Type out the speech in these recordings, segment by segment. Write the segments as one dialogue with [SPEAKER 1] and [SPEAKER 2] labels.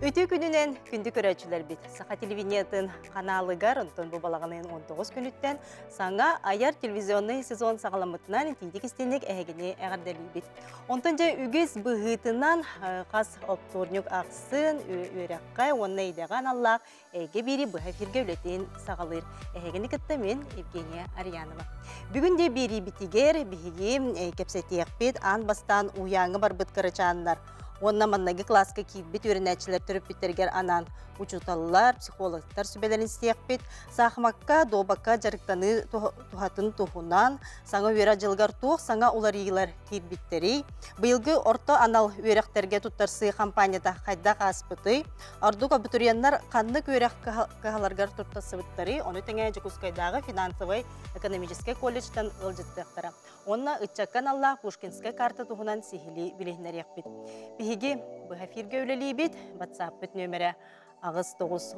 [SPEAKER 1] Өтө күнінен күнді көрәчілер бит. Сақа телевидениятын каналыгар онтон bu балағанын 19 күніттен саңа аяр телевизионный сезон сағаламытынан тейдік істенек әгіне әғардәлі бит. Онтон жа үгіз бұғытынан қас опторнюк ақсын өрәққай онна идеған Аллах әге бері бұғафирге өлетен сағалыр. Әгені кітті мен Евгения Арьянова. Бүгінде бері бітігер бігі кепсетек бет ан бастан уяңы бар бұт қарачанлар. Онна маннagi класска киббит үрінәтчілер түріп биттергер анан учуталылар, психологтар сүбелерін істейік бит. Сақмаққа, добаққа жарықтаны тухатын тухунан, саңа өра жылғар туқ, саңа улар игілер киббиттері. Бұйылғы орта анал өрәқтерге туттарсы компанияда қайдақ аспыты. Ардуқ абитуриянлар қанлық өрәқ қағаларғар туттасы біттері. Оны тәңе Жекускайдағы финансовый экономический колледжтан ұлжыттықтары. Онна ұтчаккан Аллах Пушкинская карта тухунан сихили білігінер ек бит. Биһиги бұхафирге өлелі бит, WhatsApp бит нөмірі ағыз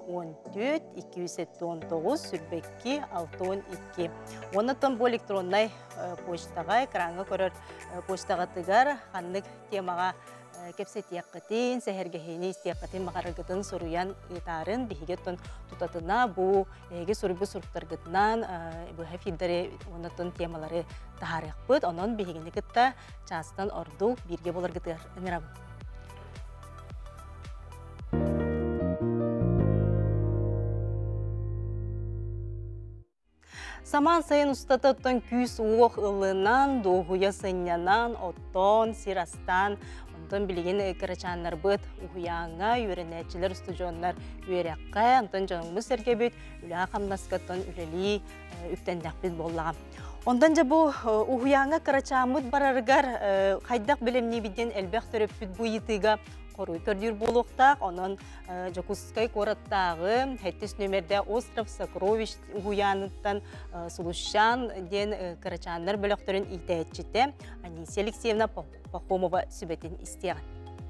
[SPEAKER 1] 914-219 сүрбекки 612. Онытын бұл электроннай почтаға, экранға көрір почтаға тығар, қанлық темаға кепсетияққытын, сәхергехейні істияққытын мағарығытын сұруян етарын биһиге тұтатына бұл әге сұрыбы сұрықтарғытынан бұхафирдері онытын темалары тағарық бұд. Онын биһигені кітті частан ордук бірге болар гытыр. Саман сайын ұстатыттан күс уық ылынан, доғуя сынянан, оттон, сирастан, онтон білген қарачанлар бұд, ұғияңа, үйренәтчілер студионлар үйерәққа, онтон жаныңыз сәрге бұд, үлі қамнаскаттан үлелі үптендәк бұд боллағам. Ондан жа бұл ұғияңа қарачамыд барарғар қайдақ білемне биден әлбәқ түріп бұд бұйытыға Коруй көрдір болуқтақ, оның Жекускай кораттағы әттес нөмерде Остров Сокровищ ұғияныттан Сулушан ден қарачанлар бөліқтерін итәтчіті Анисия Алексеевна Пахомова сүбетін істеген.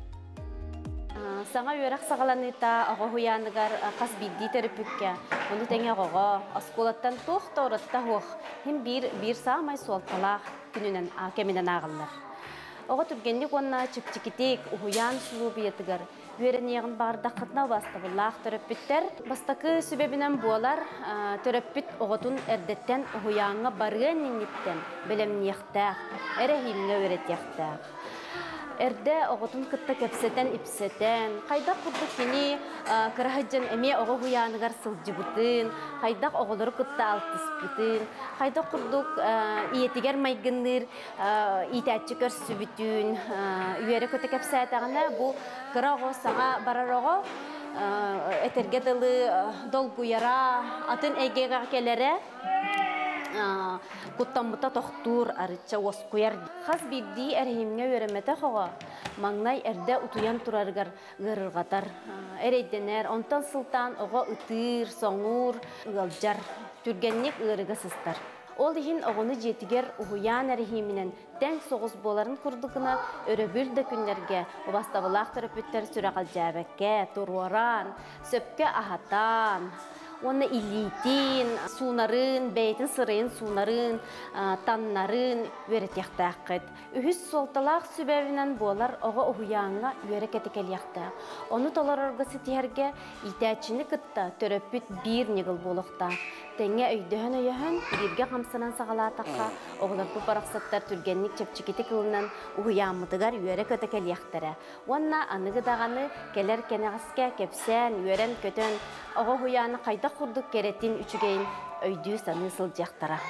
[SPEAKER 2] Саңа өрәқ сағаланыта ағы ұяныгар қас бидді түріпікке. Оны тәңе ағыға асколаттан тоқта оратта хоқ. Хем бір сағамай суалталақ күнінен кемінен ағылар. Оға түргенлік онна чүк-чікітек ұғыян сұлу бейетігір. Өрен еғін бағырда қытна бастығылақ түріппіттер. Бастақы сөбебінен болар түріппіт оғытын әрдеттен ұғыяңға барғын неңеттен білім неқтәқ, әрі химіне өретектәқ. Әрді оғытын қытта кәпсетен, ипсетен, қайдақ құрдық кені кірахыджан әме оғы ұяныгар сылжы бұтын, қайдақ оғылыры қытта алтыс бұтын, қайдақ құрдық иетігер майгыныр, итәтчі көрсі бүтін, үйері көті кәпсетағына бұл кіра оғы саңа барар оғы, әтерге дылы долгуяра, атын әйгеға келері, Куттамыта тоқтур арыча оскуяр. Қаз бидді әрхемге өремете қоға. Маңнай әрді ұтуян тұрарғар ғырырғатар. Әрейденер, онтан сылтан оға ұтыр, соңур, ұғалжар, түргеннек ұғырыға сыстар. Ол дейін оғыны жетігер ұғыян әрхеменен тән соғыз боларын күрдігіна өребілді күнлерге обаставылақ түріпіттер сүрақал жәбәкке, тұруаран, сөпке ахатан, Оны илитин, сунарын, бәйтін сырын, сунарын, таннарын өретектәққыд. Үхіс солталақ сүбәвінен болар оға ұғыяңға өrekетекелектәқ. Оны толар орғысы тиерге итәчіні кітті төрөппіт бір негіл болуқта. Тәңе өйдіхін өйіхін бірге қамсынан сағалатаққа оғылар бұл парақсаттар түргенлік чепчікеті кылынан ұғыяңмыдығар өrekетекелектәрі. Онна анығыдағаны келер кенеғіске кепсен, өрен көтен оға ұғыяңы қайда құрдық кереттен үшігейін өйді саны сылжақтара.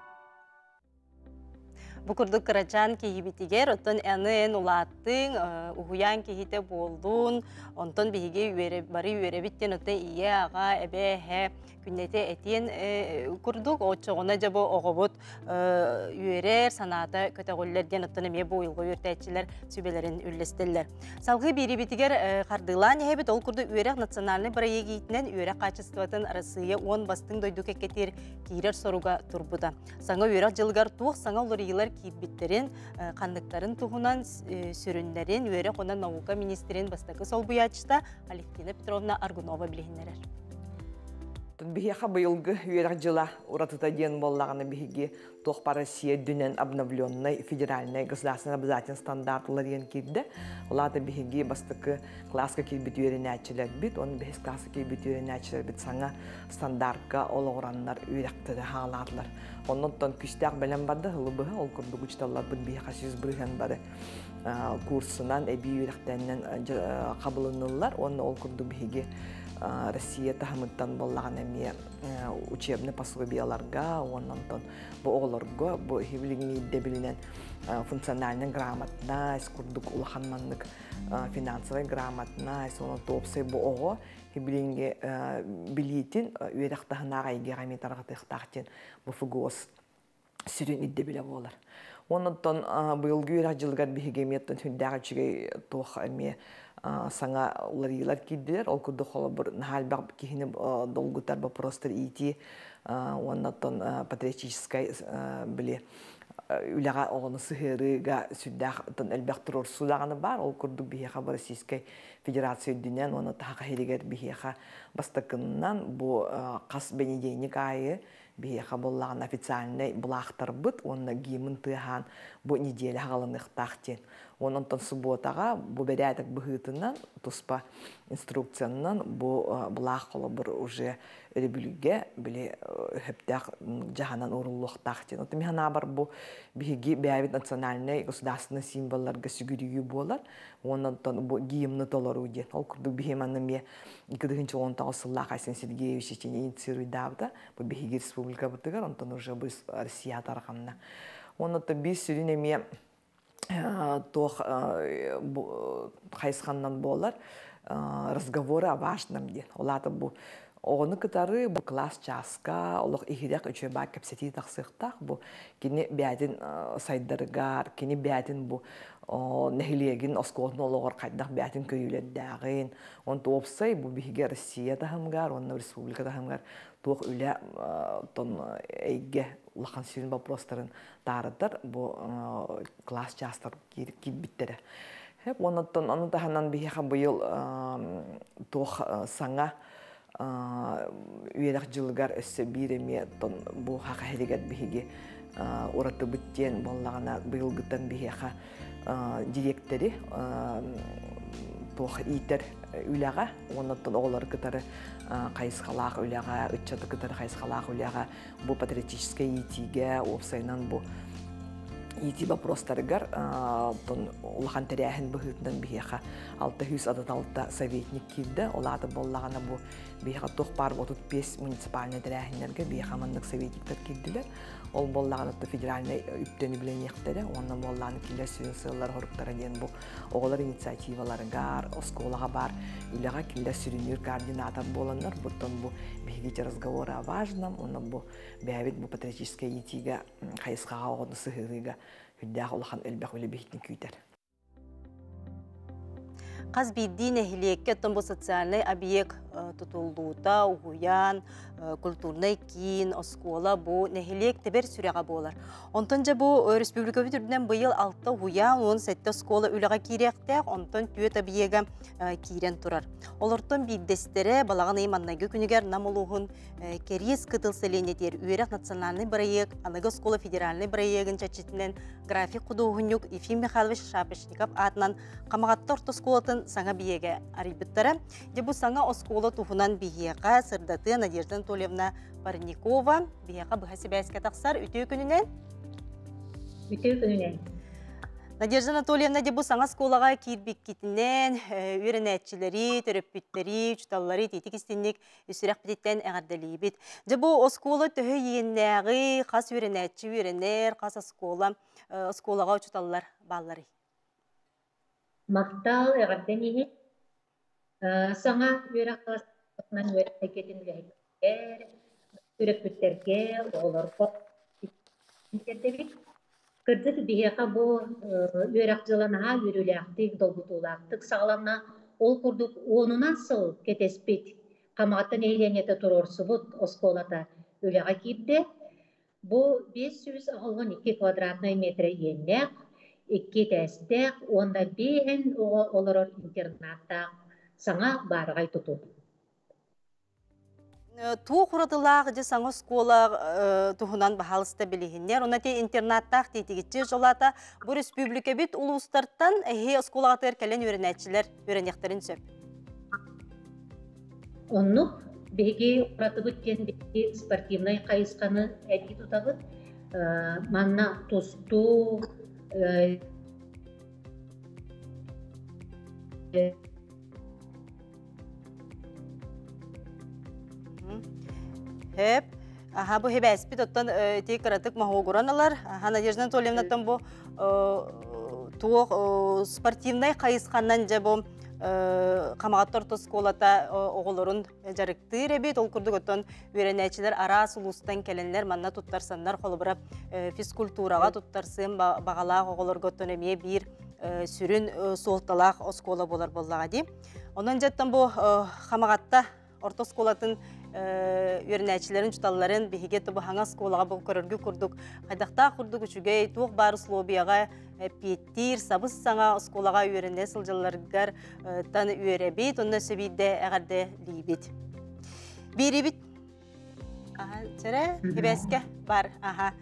[SPEAKER 1] Бұқырдық қырачан кейбетігер, оттон әнін ұлаттың, ұғыян кейіте болдың, онтон бейге бары үйеребіттен оттон ие аға, әбе, әе, күннеті әтен күрдік, отчоғына жабы оғыбыт үйерер, санаты көтеғөлерден оттон әме бұл ұлғы өртәтчілер сөбелерін үлістелер. Салғы бейребетігер қардылан әбет ол күрді үйерек национальный проектінен үйерек қачыстыватын арасыйы 10 бастың дойдық әкетер кейрер соруға тұрбыда. Саңа үйерек жылғар туық, саңа олар елер кейбіттерін, қандықтарын тұғынан сүріндерін, үйерек онан наука министерін бастақы сол бұячыста Алевтина Петровна Аргунова білігінерер.
[SPEAKER 3] Бихеха быйылгы үерак жыла уратыта ден боллағаны биһиги тох по Россия дүнен обновленный федеральный государственный обязательный стандартлар ен кирді. Олата биһиги бастыкы класска кирбит үеренәчилер бит, он бихис класска кирбит үеренәчилер бит саңа стандартка олоғыраннар үерактыды хаалатлар. Оннан күстәк белән барды хылыбыһы ол курдук учталлар бит биһиха сүз бырыган бары курсынан эби үерактәннән кабылынылар. Онны ол курдук биһиги Россия тахмыттан боллаган эми учебный пособияларга, оннан бу оголорго бу хиблигиде билинен функциональный грамотность, курдук улаханманнык финансовый грамотность, онон топсай бу ого хиблинге билитин үерактахына гайге гамитаргатыктактен бу фугос сүрүн идде биле болар. Оннан быйылгы үерак жылгар бихигеметтен хүндагачыгы тох эми саңа уларилар киддилер, ол курду холо бір нахалбак кихини долгутар ба просто ити, оннан патриотической биле үлага оғыны сыхырыга сүддах әлбәк тұрор судағаны бар, ол курду бихеха ба Российской Федерация дүнен, оны таға херигер бихеха бастакыннан бу қас бенедейник айы бихеха боллағын официальный бұлақтар бұд, онына геймін тыған бу неделя ғалынық тақтен. Онан субботаға бу берәдік бұғытынан, тұспа инструкциянынан бу бұлақ қолы бір уже өребіліге біле өптәқ жағанан орылуық тақтен. Оты механа бар бу бігі бәйбет национальный государственный символларға сүгірігі болар. Онан бу геймні толару ден. Ол күрді бігеманны ме 2010 сыллақ Айсен Сергеевич için инициируйдавды. Бу бігі республика бұтығар, онтан уже біз Россия тарғанна. Онан біз сүріне ме тох хайсханнан болар разговоры о важном ден. Олаты бу оғыны кытары бу класс часка, олық ихидек үчөба кәпсети тақсықтақ бу кені бәдін сайдарыгар, кені бәдін бу нәхилегін осколын олығыр қайдақ бәдін көйлердәғын. Он топсай бу бігіге Россия тахымгар, онна республика тахымгар тоқ үлі тон әйге улахан сүйін вопростарын тарыдыр бу класс частар киіп біттері. Оны таханан бігіға бұйыл тоқ саңа үйелік жылғар өссі биреме бу хақа херегет бігіге ораты бүттен боллағына бұйылғыттан бігіға директори тоқ итер үліға, оннан оғылар кытары қайысқалақ үліға, үтчаты кытары қайысқалақ үліға, бу патриотическая итиге, опсайнан бу ити вопростарыгар улахан тәрәхін бұғытынан бігеға 666 советник кирді, олады боллағана бу бігеға тоқ бар 35 муниципальный тәрәхінлерге бігеға мандық советниктер кирділер. Ол боллағаны федеральный үптені білен ектері, онын боллағаны келер сүйін сыллар ғұрықтары ден бұл оғылар инициативаларыгар, осколаға бар, үліға келер сүйінер координатор боланар, бұттан бұл бігеге разговоры важным, онын бұл бәбет бұл патриотическая етиге қайысқаға оғыны сығырыға хүддәғ олақан әлбәқ өлі бігетін күйтер.
[SPEAKER 1] Қаз бидді нәхилекке бұл социальный объект тұтылдуыта, ұғуян, культурный кин, оскола бұл нәхилек тәбір сүрәға болар. Онтан жа бұл республика бүтірден бұйыл 6 ұғуян, 17 оскола үліға керектәк, онтан түйет объега керен тұрар. Олыртан биддестері балағын айманнағы күнігер намылуғын керес қытыл селенетер үйерек национальный проект, анығы оскола федеральный проектін чачетінен график құдуғынюк Ефим Михайлович Шапошников атынан қамағатты орта осколатын саңа биеге арибіттары. Дебу саңа оскола туғынан биеға сырдаты Надежда Анатольевна Парникова биеға бұхасы бәйске тақсар үтеу күнінен?
[SPEAKER 4] Үтеу күнінен.
[SPEAKER 1] Надежда Анатольевна дебу саңа сколаға кирбек кетінен үйренәтчілері, төрөппүттері, чуталлары тетік істенік үсірек бітеттен әғардалі бет. Дебу оскола төхі еннәғі, қас үйренәтчі үйренер, қас осколаға чуталлар баллары.
[SPEAKER 4] Мақтал әғарден еңі саңа үйрек қасынан үйрек әкетін үләйкер, төрөппүттерге, оғылар қоқ, Кырдык биһэка бу үөракчыланаha үрүлээхтик долбутуулаактык сагалана ол курдук онунан сыл кетеспит камааттан эйленете турорсубут осколата үлэга кипде бу 500 агылгын 2 квадратный метр иеннек 2 тестек онда биэн олорор интернатта саңа баргай туту.
[SPEAKER 1] Туу куратылаах же саңа школа туһунан баһалыста билиһиннер. Уна те интернаттаах тетигитчи жолата бу республика бит улустарттан эһи школаатыр келен үйренәчилер үйренектерин сөп.
[SPEAKER 4] Оннук беги уратыбыт кен беги спортивный кайысканы әди тутабыт. Манна тусту
[SPEAKER 1] Hep, bu hebespit ottan tek karatık mahoguraнаlar. Надежда Анатольевнатан bu tuğ sportivnay kayıskandan je bu kamagattар toskолата oğulların jarıktır ebit ol kurduk ottan öğreneciler ara sulustan kelenler manna tuttarsanlar holubura fizkulturaga tuttarsın bağala oğullar gottan emiye bir sürün soltalak oskola bolar bollaga di. Ondan jattan bu kamagatta orta skolatın öğrenecilerin tutalların bihiget bu hanga skolaga bu körürgü kurduk. Haydaqta kurduk üçüge tuğ bar slobiyaga pittir sabız sana skolaga öğrene sılcılargar tan öğrebit onda sebide eğerde libit. Biribit. Aha, çere hebeske var. Aha.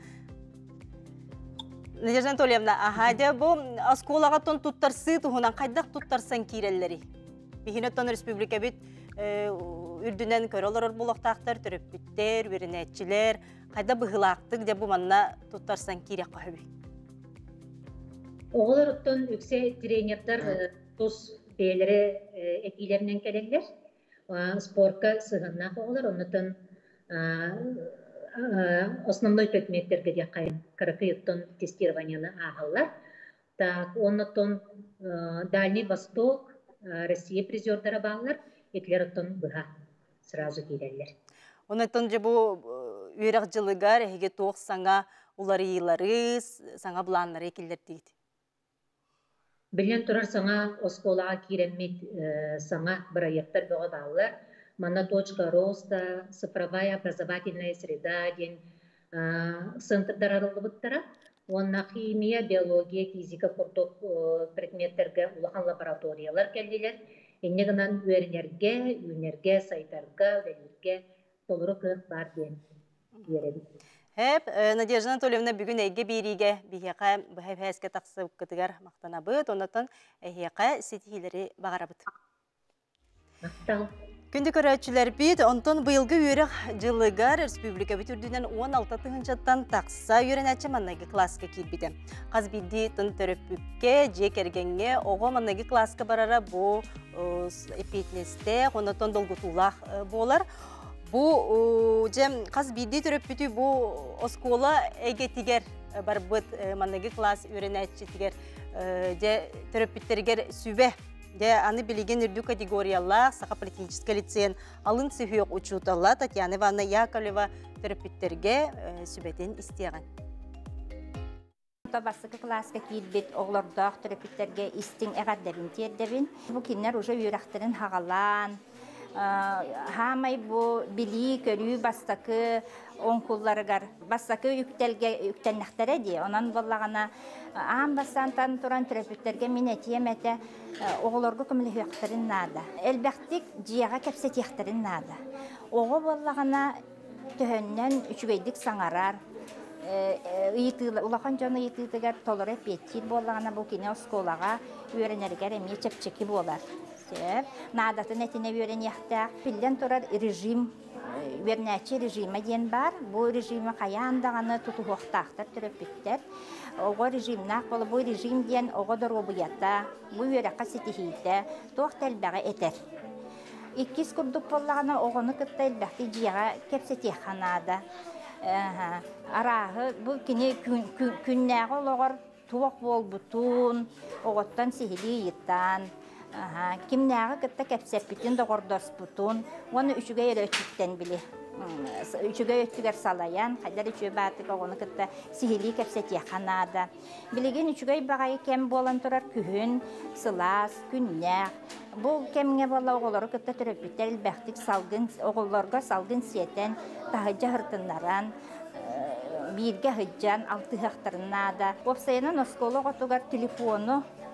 [SPEAKER 1] Надежда Анатольевна, de bu skolaga ton tuttarsı tuhunan kaydaq tuttarsan kirelleri. Bihineton Respublika bit ürdünen körolor bulaqtaqtar törüpbütter, öğrenetçiler, kayda bıhılaqtık de bu manna tuttarsan kirek qahibi.
[SPEAKER 4] Oğullarıttan yüksek trenerler tuz beylere ekilerinin kelenler. Sporka sığınnak oğullar, ondan основной предметтерге де каракайыттан тестированияны ағалар. Так, оннан Дальний Восток, Россия призердары bağlar, eklerinden бұға сразу келелер.
[SPEAKER 1] Ondan же bu үйрақчылыгар әйге тоқ саңа уларыйлары, саңа бұланлары екелер дейді.
[SPEAKER 4] Білен тұрар саңа осколаға керемет саңа бір аяқтар бұға bağlar. Мана точка роста, цифровая образовательная среда, центрдар арылыбыттара. Онна химия, биология, физика курдук предметтерге улахан лабораториялар келдилер. Эннегынан үйернерге, сайтарга, өленерге толыры кық бар ден береді.
[SPEAKER 1] Hep, Надежда Анатольевна бүгін әйге береге бейеқа бұхайп әске тақсы күтігер мақтана бұд, онатын әйеқа сетихилері бағара бұд.
[SPEAKER 4] Мақтал.
[SPEAKER 1] Күнді көрәтшілер бейд, онтон бұйылғы үйрек жылығар республика бүтірдінен 16 тұғыншаттан тақса үйренәтші маннағы класқа келбеді. Қаз білді тұн түріппікке, жек әргенге, оғы маннағы класқа барара бұл эпетнесте, онтон долгутулақ болар. Бұл қаз білді түріппіті бұл оскола әгетігер бар бұд маннағы класс үйренәтші тігер түріппіттергер сүбе. Аны билеген үрдүү категориялар, сақа политический лицейн алын сүйек учуталла Татьяна Ивановна Яковлева терапевттерге сүбетен истеген.
[SPEAKER 5] Басықы класска кейдбет оғлардақ терапевттерге истин әғаддерін тердебін. Бұл кенлер уже үйрақтырын хағалан. Хамай бұл били көрі бастақы онкулларыгар. Бастақы үктәлнәқтәрі де. Онан болағана ағам бастан тұран терапевттерге мен әтием әті оғыларғы көмілі үйақтырын нада. Әлбәқтік жияға кәпсет яқтырын нада. Оғы болағана түхіннен үшігейдік саңарар. Улақан жоны етігігер толыры петтер болағана бұл кене осколаға үйренергер әме чәпчекі болар. Надатын әтіне үйрен яқтақ. Пілден тұрар режим, үйренәчі режимі ден бар. Бұл режимі қаяндағаны тұтуғықтақтар түріппеттер. Оғы режимнақ болы бұл режим ден оғы дұрғы бұятта, бұл үйраққа сетихейді, тоқ тәлбәғі әтер. Иккіз күрдік болағына оғыны күтті әлбәқті жияға кәпсетек қанады. Арағы бұл кене күннәғі олығыр туық бол бұтын, оғыттан сехілі еттан. Кимнәғі күтті кәпсеппетін доғырдос бұтын, оны үшіге елі өтіттен білі. Üçüge ötüger salayan, kadar üçüge batık oğunu kıtta sihili kepsetiye kanada. Bilegen üçüge bağayı kem bolan turar kühün, sılas, künnək. Bu kemge bola oğulları kıtta türöpütter ilbəktik salgın, oğullarga salgın siyeten, tahıca hırtınlaran, birge hıccan, altı hıqtırınada. Opsayanan oskolu otugar telefonu,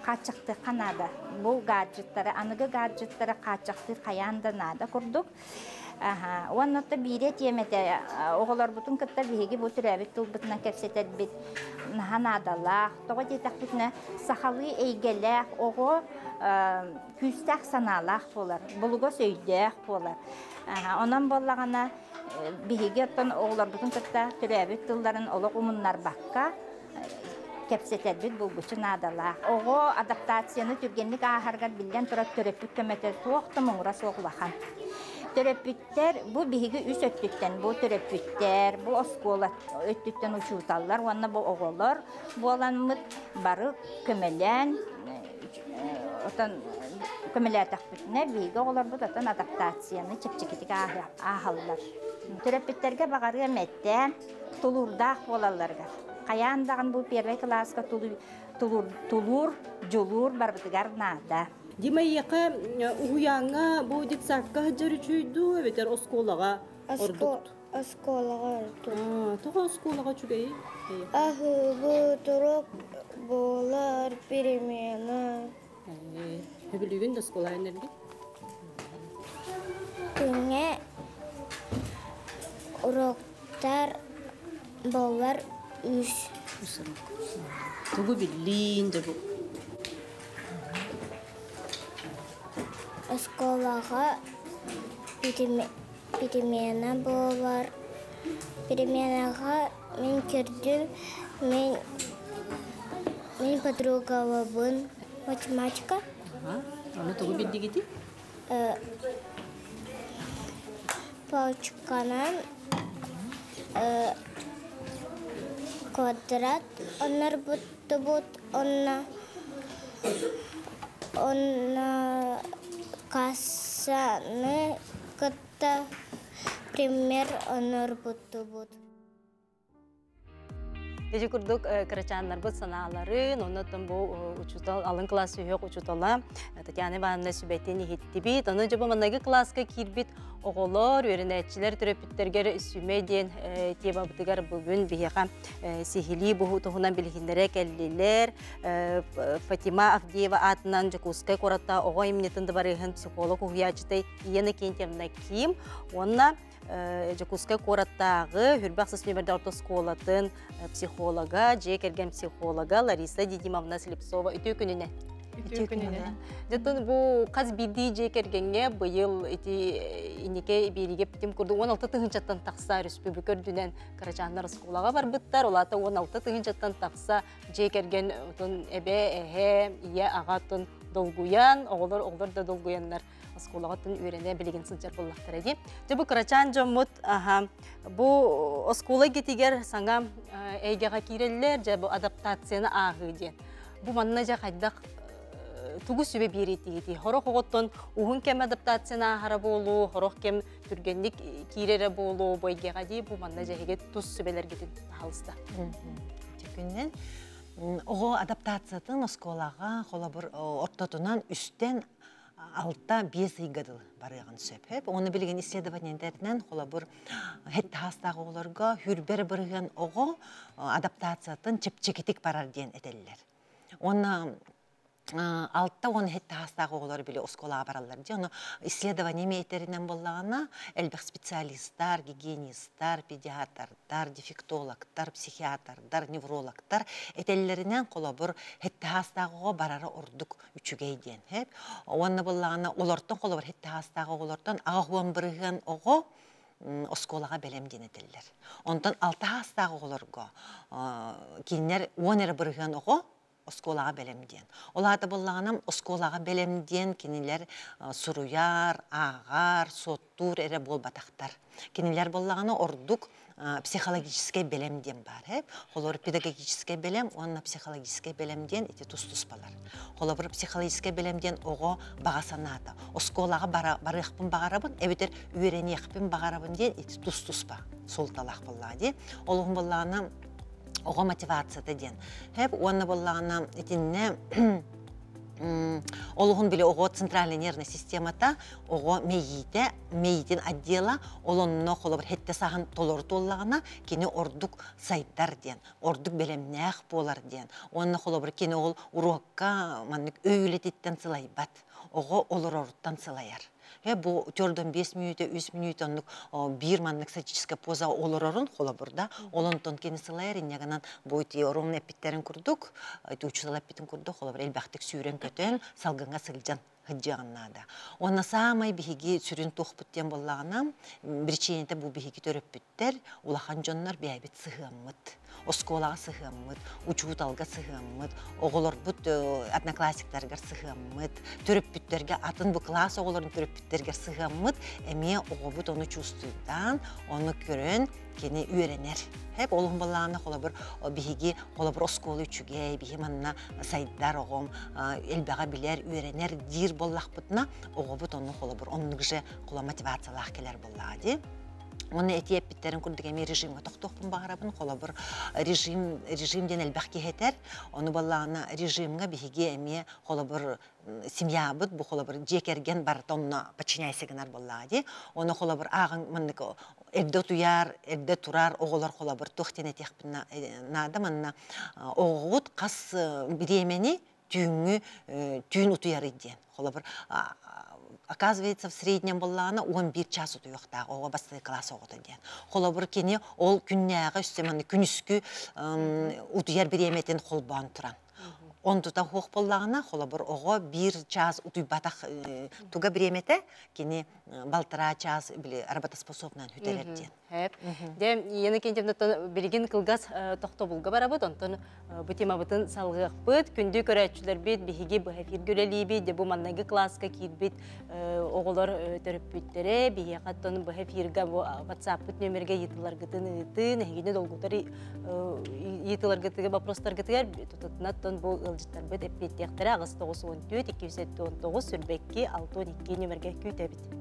[SPEAKER 5] kaçaktı kanada. Bu gadgetları, anıgı gadgetları kaçaktı kayanda nada kurduk. Onun da biret yemede oğullar bütün kıtta bihigi bu türevik tulbutuna kepseter bit hanadalar. Toğa detek bitne sahalı eygelek oğu küstek sanalak bolar. Buluga söydek bolar. Ondan bollağına bihigi otan oğullar bütün kıtta türevik tulların oluk umunlar bakka kepseter bit bulguçu nadalar. Oğu adaptasyonu türgenlik ahargar bilgen turak törepük kömeter tuğukta muğra soğulahan. Törepütler bu bihigi üs öttükten bu törepütler bu oskola öttükten uçutallar ona bu oğullar bu alanmıt barı kömelen otan kömeler takpütüne bihigi oğullar bu datan adaptasyonu çepçekitik ahallar. Törepütlerge bakarıya mette tulurda olallarga. Kayandağın bu первый класска tulur julur barbıtıgar nada.
[SPEAKER 1] Димай яка уяңа бу детсадка жөрүчүйдү эбетер осколага ордук.
[SPEAKER 6] Осколага ордук.
[SPEAKER 1] Тога осколага чүгей.
[SPEAKER 6] Ахы бу турук болар перемена.
[SPEAKER 1] Хөбүлүгүн да оскола энерги.
[SPEAKER 6] Күңе уроктар болар үш.
[SPEAKER 1] Тугу биллин да бу.
[SPEAKER 6] Осколага перемена болар. Переменага мен кирдим. Мен подругалабын математика.
[SPEAKER 1] Аны тугу билди гити.
[SPEAKER 6] Палчыканан квадрат оннар бут онна кассаны кытта пример оннар бут.
[SPEAKER 1] Деже курдук карачаннар бут санааларын, оннотон бу учутал алын класс үйөк учутала. Татьяна Ивановна сүбәтени хиттибит. Оны жаба маннагы класска кирбит оголор, өренәтчилер төрөпүттергер үсүмө ден теба бутыгар бүгүн бияга сихили бу тугунан билгиндере келлилер. Фатима Авдеева атынан Жакускай коратта ого имнетинде барыгын психолог уячтай Ена Кентьевна Ким. Онна Жакускай кораттагы Хүрбаксыз Мемерде ортосколатын психолога, жекерген психолога Лариса Дидимовна Слепцова үтө күнүнө. Жатын бу каз биди жекергенге быйыл инеке бириге битим курду 16 тыгынчаттан такса республика дүнен Карачаннар школага барбыттар. Олата 16 тыгынчаттан такса жекерген эбе ия агатын долгуян, оголор да долгуяннар осколағатын үйрене білеген сылжар боллақтар еді. Жабы Карачан жомут, бұл оскола кетігер саңа әйгеға керелілер, жабы адаптацияны ағы ден. Бұл манына жа қайдақ тугу сүбе береті еді. Хорох оғыттын уғын кем адаптацияны ағара болу, хорох кем түргенлік керері болу бойгеға дей, бұл манына жа хеге тұз сүбелер кетін қалыста.
[SPEAKER 7] Түкіннен, оғы адаптациятын осколаға қола бір ортатынан үстен алта 5 ыйгадыл барыгын сөп. Оны билген исследованиялардан кола бир хетти хастагы олорго хүрбер бирген ого адаптациятын чепчекетик барар ден этеллер. Оны алтта он хетти хастагы олор биле осколага баралар ди. Оны исследование мейтеринен боллагана элбек специалисттар, гигиенисттар, педиатрдар, дефектологтар, психиатрдар, неврологтар этеллеринен кола бир хетти хастагыга барары ордук үчүгей ден. Хеп. Оны боллагана олортон кола бир хетти хастагы олортон агуан бирген ого осколага белем ден этеллер. Онтон алты хастагы олорго кинер онер бирген ого осколага белемден. Оларды боллағанам осколага белемден кинилер суруяр, ағар, соттур эре болбатақтар. Кинилер боллағана ордук психологический белемден бар. Олар педагогический белем, онна психологический белемден эти тус-тус балар. Олар психологический белемден ого бағасаната. Осколага барықпын бағарабын, эбетер үйренекпін бағарабын ден эти тус-тус ба. Сол талақ боллады. Олығын боллағана ого мотивация ден. Хеп онна боллағана этинне олығын біле оғы центральный нервный системата оғы мейітін отдела олонно қолы бір хетте сағын толыр толлағына кені ордук сайдар ден, ордук белемнәқ болар ден. Онына қолы бір кені ол урокка өйлететтен сылайбат, оғы олыр орыттан сылайар. Бу төрдөн 5 минуты, 3 минутонлук бир маннык сатическая поза олорорун хола бурда. Олонтон кени сылайыр иннегенан бойти ровный эпиттерин курдук, учулап битин курдук, хола бир элбактык сүйрен көтөн салгынга сылжан хыджаганнада. Онна самай биһиги сүрүн тохпуттен боллагана, бирченете бу биһиги төрөппүттер, улахан жоннор бәйбит сыгыммыт. Осколаға сыгыммыт, учуталга сыгыммыт, оголор бут одноклассниктарга сыгыммыт, төрөппүттерге атын бу класс оголорун төрөппүттерге сыгыммыт, эме огобут оны чувствуйдан, оны көрөн кени үйренер. Hep olun balağına kolabır bihigi kolabır oskolu üçüge bihi manna saydılar oğum elbağa biler öğrener dir bollaq butna oğubut onu kolabır onun gıcı kola motivatsiyalar keler bolladı. Onu etiyep bitlerin kurduk emi rejimge toqtoqpun bağırabın kolabır rejimden elbaq keheter onu balağına rejimge bihigi emi kolabır семья бут бу холобыр жекерген бар тонна подчиняйсыгынар боллади. Оны холобыр агын мындык эрде туяр, эрде турар оголор холобыр тохтене техпина нада манна огут кас биремени түйүн утуяр иден. Холобыр оказывается в среднем боллана 11 час утуяктагы ого басты класс оготу ден. Холобыр кени ол күннәгы үстеманы күнүскү утуяр биреметен холбан туран. Он тута хоқ боллағына, қолы бір оғы 1 час ұтуйбатақ туға біремете, кені балтыра час работоспособнан хүтелерден.
[SPEAKER 1] Дем, ені кентемді білген қылғас тоқты бұлға барабыд, онтын бұтема бұтын салғық бұд, күнді көрәтшілер бет, бігеге бұхафир көрелі бет, де бұл маннағы класска кейт бет, оғылар төріп бүттері, біге қаттың бұхафирға WhatsApp бұт нөмерге етілер ғытын ұйтын, әгені долғытар етілер ғытыға бапростар ғытығар, тұтынаттың бұл ылжыттар бұд әппеттектері ағыз 9-14-219 сүрбекке 6-12 нөмерге көйті бет.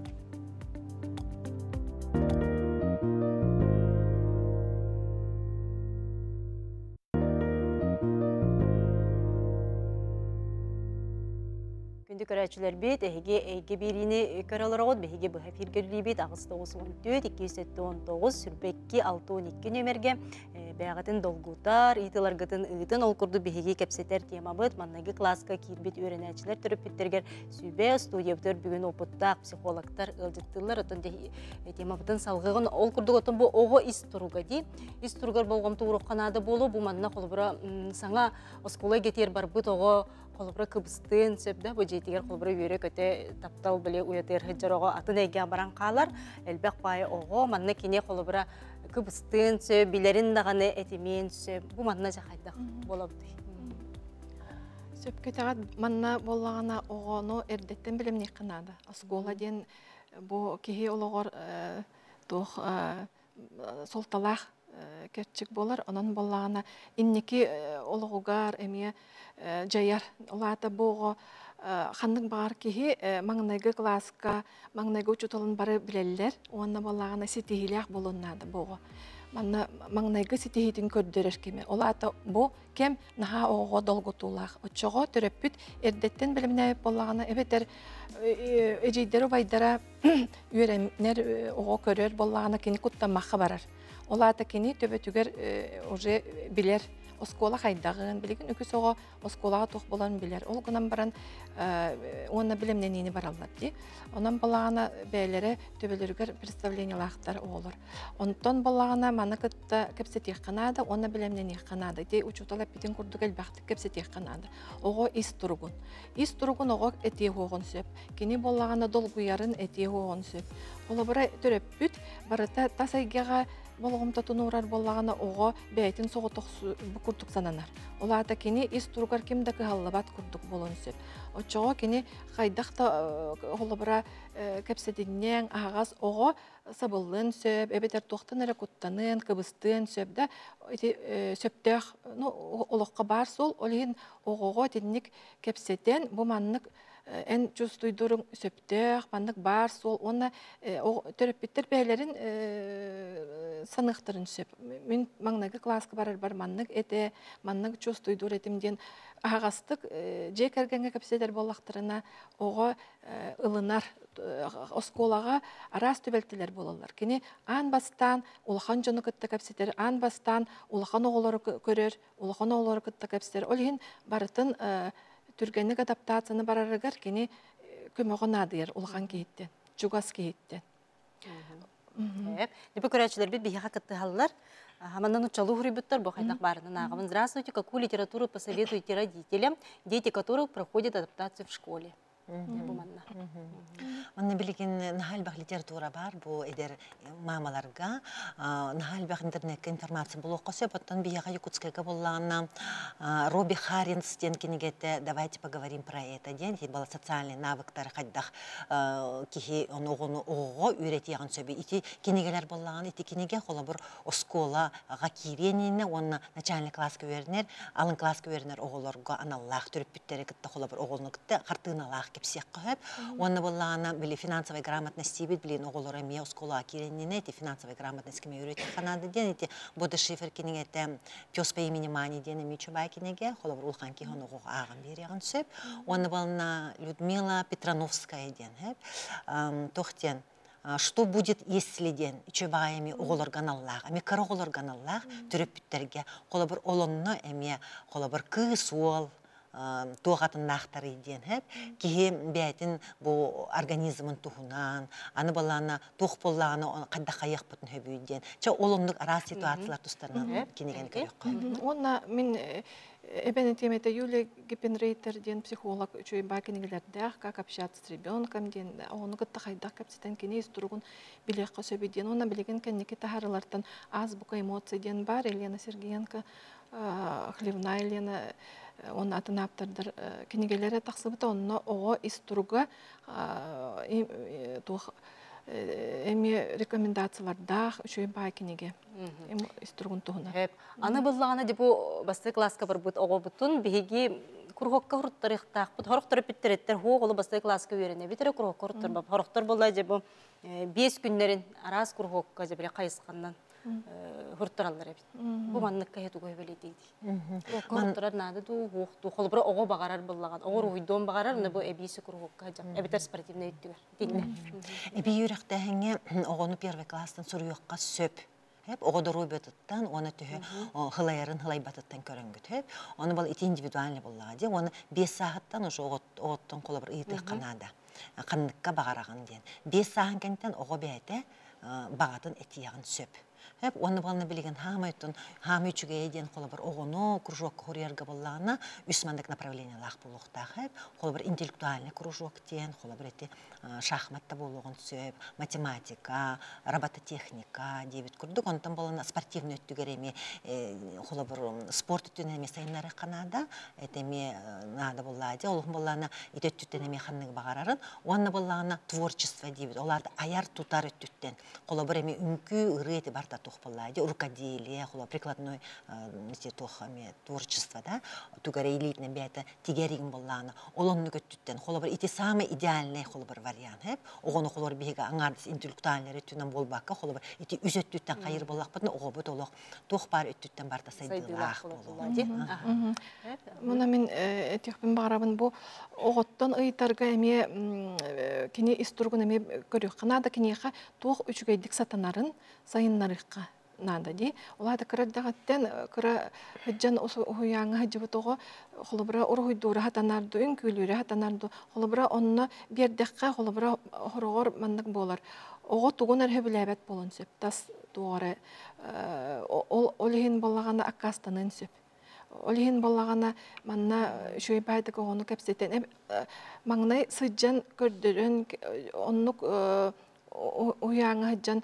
[SPEAKER 1] Күнді көрәтшілер бет, әйге беріне көрәлер оғыд, бәйге бұхафир көрілі бет, ағызды 14-219 сүрбекке 6-12 нөмерге бәғатын долгутар, итылар ғытын ұйтын ол күрді бәйге кәпсетер тема бұд, маннағы класска кейірбет өренәтшілер түріп біттергер сүйбе, студиябдыр бүгін опыттақ, психологтар ұлжыттылар, ұтын тема бұдын салғығын ол күрді ұтын бұл оғы ис тұруға дей. Ис тұруғар болғам тұғырық қанады болу, бұл манна қолыбыра саңа осколай кетер бар бұд оғы қолыбыра кыбыстын сөпді, бұл жетігер қолыбыра үйері көте таптал біле ұятыр хыджар оғы атын әйге баран қалар, әлбәқ байы оғы, манна кене қолыбыра кыбыстын сөп, билерін дағаны әтемен сөп, бұл манна жақайдақ болабды.
[SPEAKER 8] Сөп көтеғат манна болағана оғыны әрдеттен білімне қынады. Оскола ден бұл кеге олығыр солталақ кертчик болар, онан болағана иннеки олығығар әме жайар. Олата бұғы қандың бағар кеге маңнайғы класска, маңнайғы учуталын бары білелер, онна болағана сетігілек болынады бұғы. Маңнайғы сетігетін көрдірер кеме. Олата бұ кем наға оғы долғытулақ. Отчоғы түріппіт әрдеттен біліміне болағана әбетер әжейдері байдара үйренер оғы көрер болағана кені құттамаққа барар. Олата кені төбе түгер уже білер. Оскола қайдағын білген үкіс оғы осколаға тоқ болан білер. Ол күнан баран оны білімнен ені баралар де. Онан балағана бәлері төбелергер представление лақтар олар. Онтон балағана маны күтті кәпсетек қанады, оны білімнен еқ қанады. Де учуталап бітін күрдік әлбәқті кәпсетек қанады. Оғы ис тұрғын. Ис тұрғын оғы әте оғын сөп. Кені балағана долғыярын әте оғын сөп. Олы бұра түріп бүт, барыта тасайгеға болғымта тұнурар болағана оғы бәйтін соғы күрдік сананар. Олата кені ис тұрғар кемдікі ғаллабат күрдік болуын сөп. Очоғы кені қайдақта олы бұра кәпсетінен ағаз оғы сабылын сөп, әбетер тоқтан әрі құттанын, кыбыстын сөпді сөптіғ олыққа бар сол, олығын оғығы тенік кәпсетен бұ маннық en çustuyduğun söptük, mandık bar, sol, ona töröpbitter beylerin sanıqtırın söp. Min mangnaga klaska bar mandık ete, mandık çustuydur etimden ağastık, jekergenge kapseder bollaqtırına oğa ılınar oskolaga aras tübeltiler bolallar. Kini an bastan ulaqan jonu kıtta kapseder, an bastan ulaqan oğulları körür, ulaqan oğulları kıtta kapseder. Olhin baratın türgenlik adaptasyonu bararıgar kini kömöğün adıyer ulaqan kehitten, çugas kehitten.
[SPEAKER 1] Нипа көрәчләр бит бихә кытты халлар. Хаманнан учалу хрибуттар бу хайдак барынан агын. Здравствуйте, какую литературу посоветуете родителям, дети которых проходят адаптацию в школе?
[SPEAKER 7] Онны билигин нахалбах литература бар, бу эдер мамаларга нахалбах интернетке информация булуққа сөп, оттан бияға Якутскайга боллағына Робби Харинс ден кенегетте давайте поговорим про это ден, была социальный навыктар қайдақ кихи оғыны оғы үйреті яғын сөбі. Ити кенегелер боллағын, ити кенеге қолы бір оскола ғакиреніне, оны начальный класска вернер, алын класска вернер оғыларға аналлақ түріп бүттері кітті қолы бір оғылыны кітті қартығын алақ кепсек қойып, оны боллағына білі финансовой грамотности бит, білін оғылары ме оскола ғакиреніне, эти финансовой грамотности кеме үйреті қанады ден, эти боды шифр кенегетті пес по имени Мани дені мечубай кенеге, қолы бір ұлқан кейхін оғығы ағын береген сөп, оны болына Людмила Петрановская ден, тоқтен, что будет, если ден, ичебайами оғылар ғаналлақ, әме кір оғылар ғаналлақ, түріп бүттерге, қолы бір олынны әме, қолы бір кыз ол, тоғатын нақтары ден, кейі бәйтін бұл организмын тұхынан, аны баланы тоқ болағаны қадда қайық бұтын хөбі ден. Ча олындық ара ситуациялар тұстарынан кенеген көрек.
[SPEAKER 8] Онна мен эбен темете Юлия Гиппенрейтер ден психолог чөй бакенегелердях, как общаться с ребенком ден, оны гытта хайдах капситен кенес тургун билеққа сөбі ден. Онна билеген кеннеке тахарылартан азбука эмоций ден бар, Елена Сергеенко, Хлевна Елена, он атын аптырдыр кенегелері тақсыбыта, онна оға истурга эми рекомендациялардах үшөй бай кенеге истургун туғына.
[SPEAKER 1] Аны бұллағана депу басты класска бар бұд оға бұтын бігеге кургокка хұрттарықтақ бұд хорықтары біттіреттер хоғылы басты класска үйеріне бітірі кургокка хұрттар бар. Хорықтар болай депу 5 күнлерін арас кургокка жебіле қайысқаннан хұрттаралар әбіт. Бұл маннық кәйеті көй бөлі дейді. Хұрттарар нады ду, қолы бірі оға бағарар боллаған. Оғыр ұйдон бағарар, бұл әбейсі кургокка жақ. Әбітер спортивны өттігер.
[SPEAKER 7] Әбей үйректі әңе оғыны первый класстан сұруйыққа сөп. Оғыды рубетіттен, оны түхі хылайарын хылайбатыттан көрінгіт. Оны бұл ити индивидуальный боллаға. Оны 5 сағыттан оғыттан қолы бір ұйты қанада. Қанныққа бағараған ден. 5 сағын кәнттен оғы бәйті бағатын әті яғын сөп. Оны балны білген хамы үчіге еден қолы бір оғыны, кружок құрергі болағына үсмандық направление лақ болуқтағы. Қолы бір интеллектуальный кружок ден, қолы бір әті шахматта болуғын сөп, математика, робототехника дебет күрдік. Онтан балына спортивный өттігереме, қолы бір спорт үттінеме сайынлары қанада, әтеме нады болады. Олығын балына өттүттенеме қанның бағарарын. Оны балағына творчество дебет. Оларды аяр тұтар өттүттен. Қолы бір әме үнкі ұрыеті барта тухпаллади, рукоделие, прикладной творчество, да, тугаре элитный бета, тигерин боллана, олонны көттүттен, холобар ити самый идеальный холобар вариант, огону холор бига аңардыс интеллектуальный ретүнен болбакка, холобар ити үзөттүттен кайыр боллак бутун, огобут олох тухпар өттүттен барта сайдылах боллади.
[SPEAKER 8] Мына мен этихпин барабын бу оготтон ыйтарга эме кини истургун эме көрүк канада кинеха тух үчүгөйдик сатанарын сайыннарыкка нада ди. Олада кырдагаттен кыра хыджан уяңа хыжыбытого холобра урухуйдура хатанарду үңкүлүрө хатанарду холобра онно бердекка холобра хорогор мандык болар. Ого тугунар хөбүләбәт болон сөп. Тас тугары олихин боллагана аккастанын сөп. Олихин боллагана манна шөйбайдык огону кепсетен маңнай сыджан көрдөрөн оннук уяңа хыджан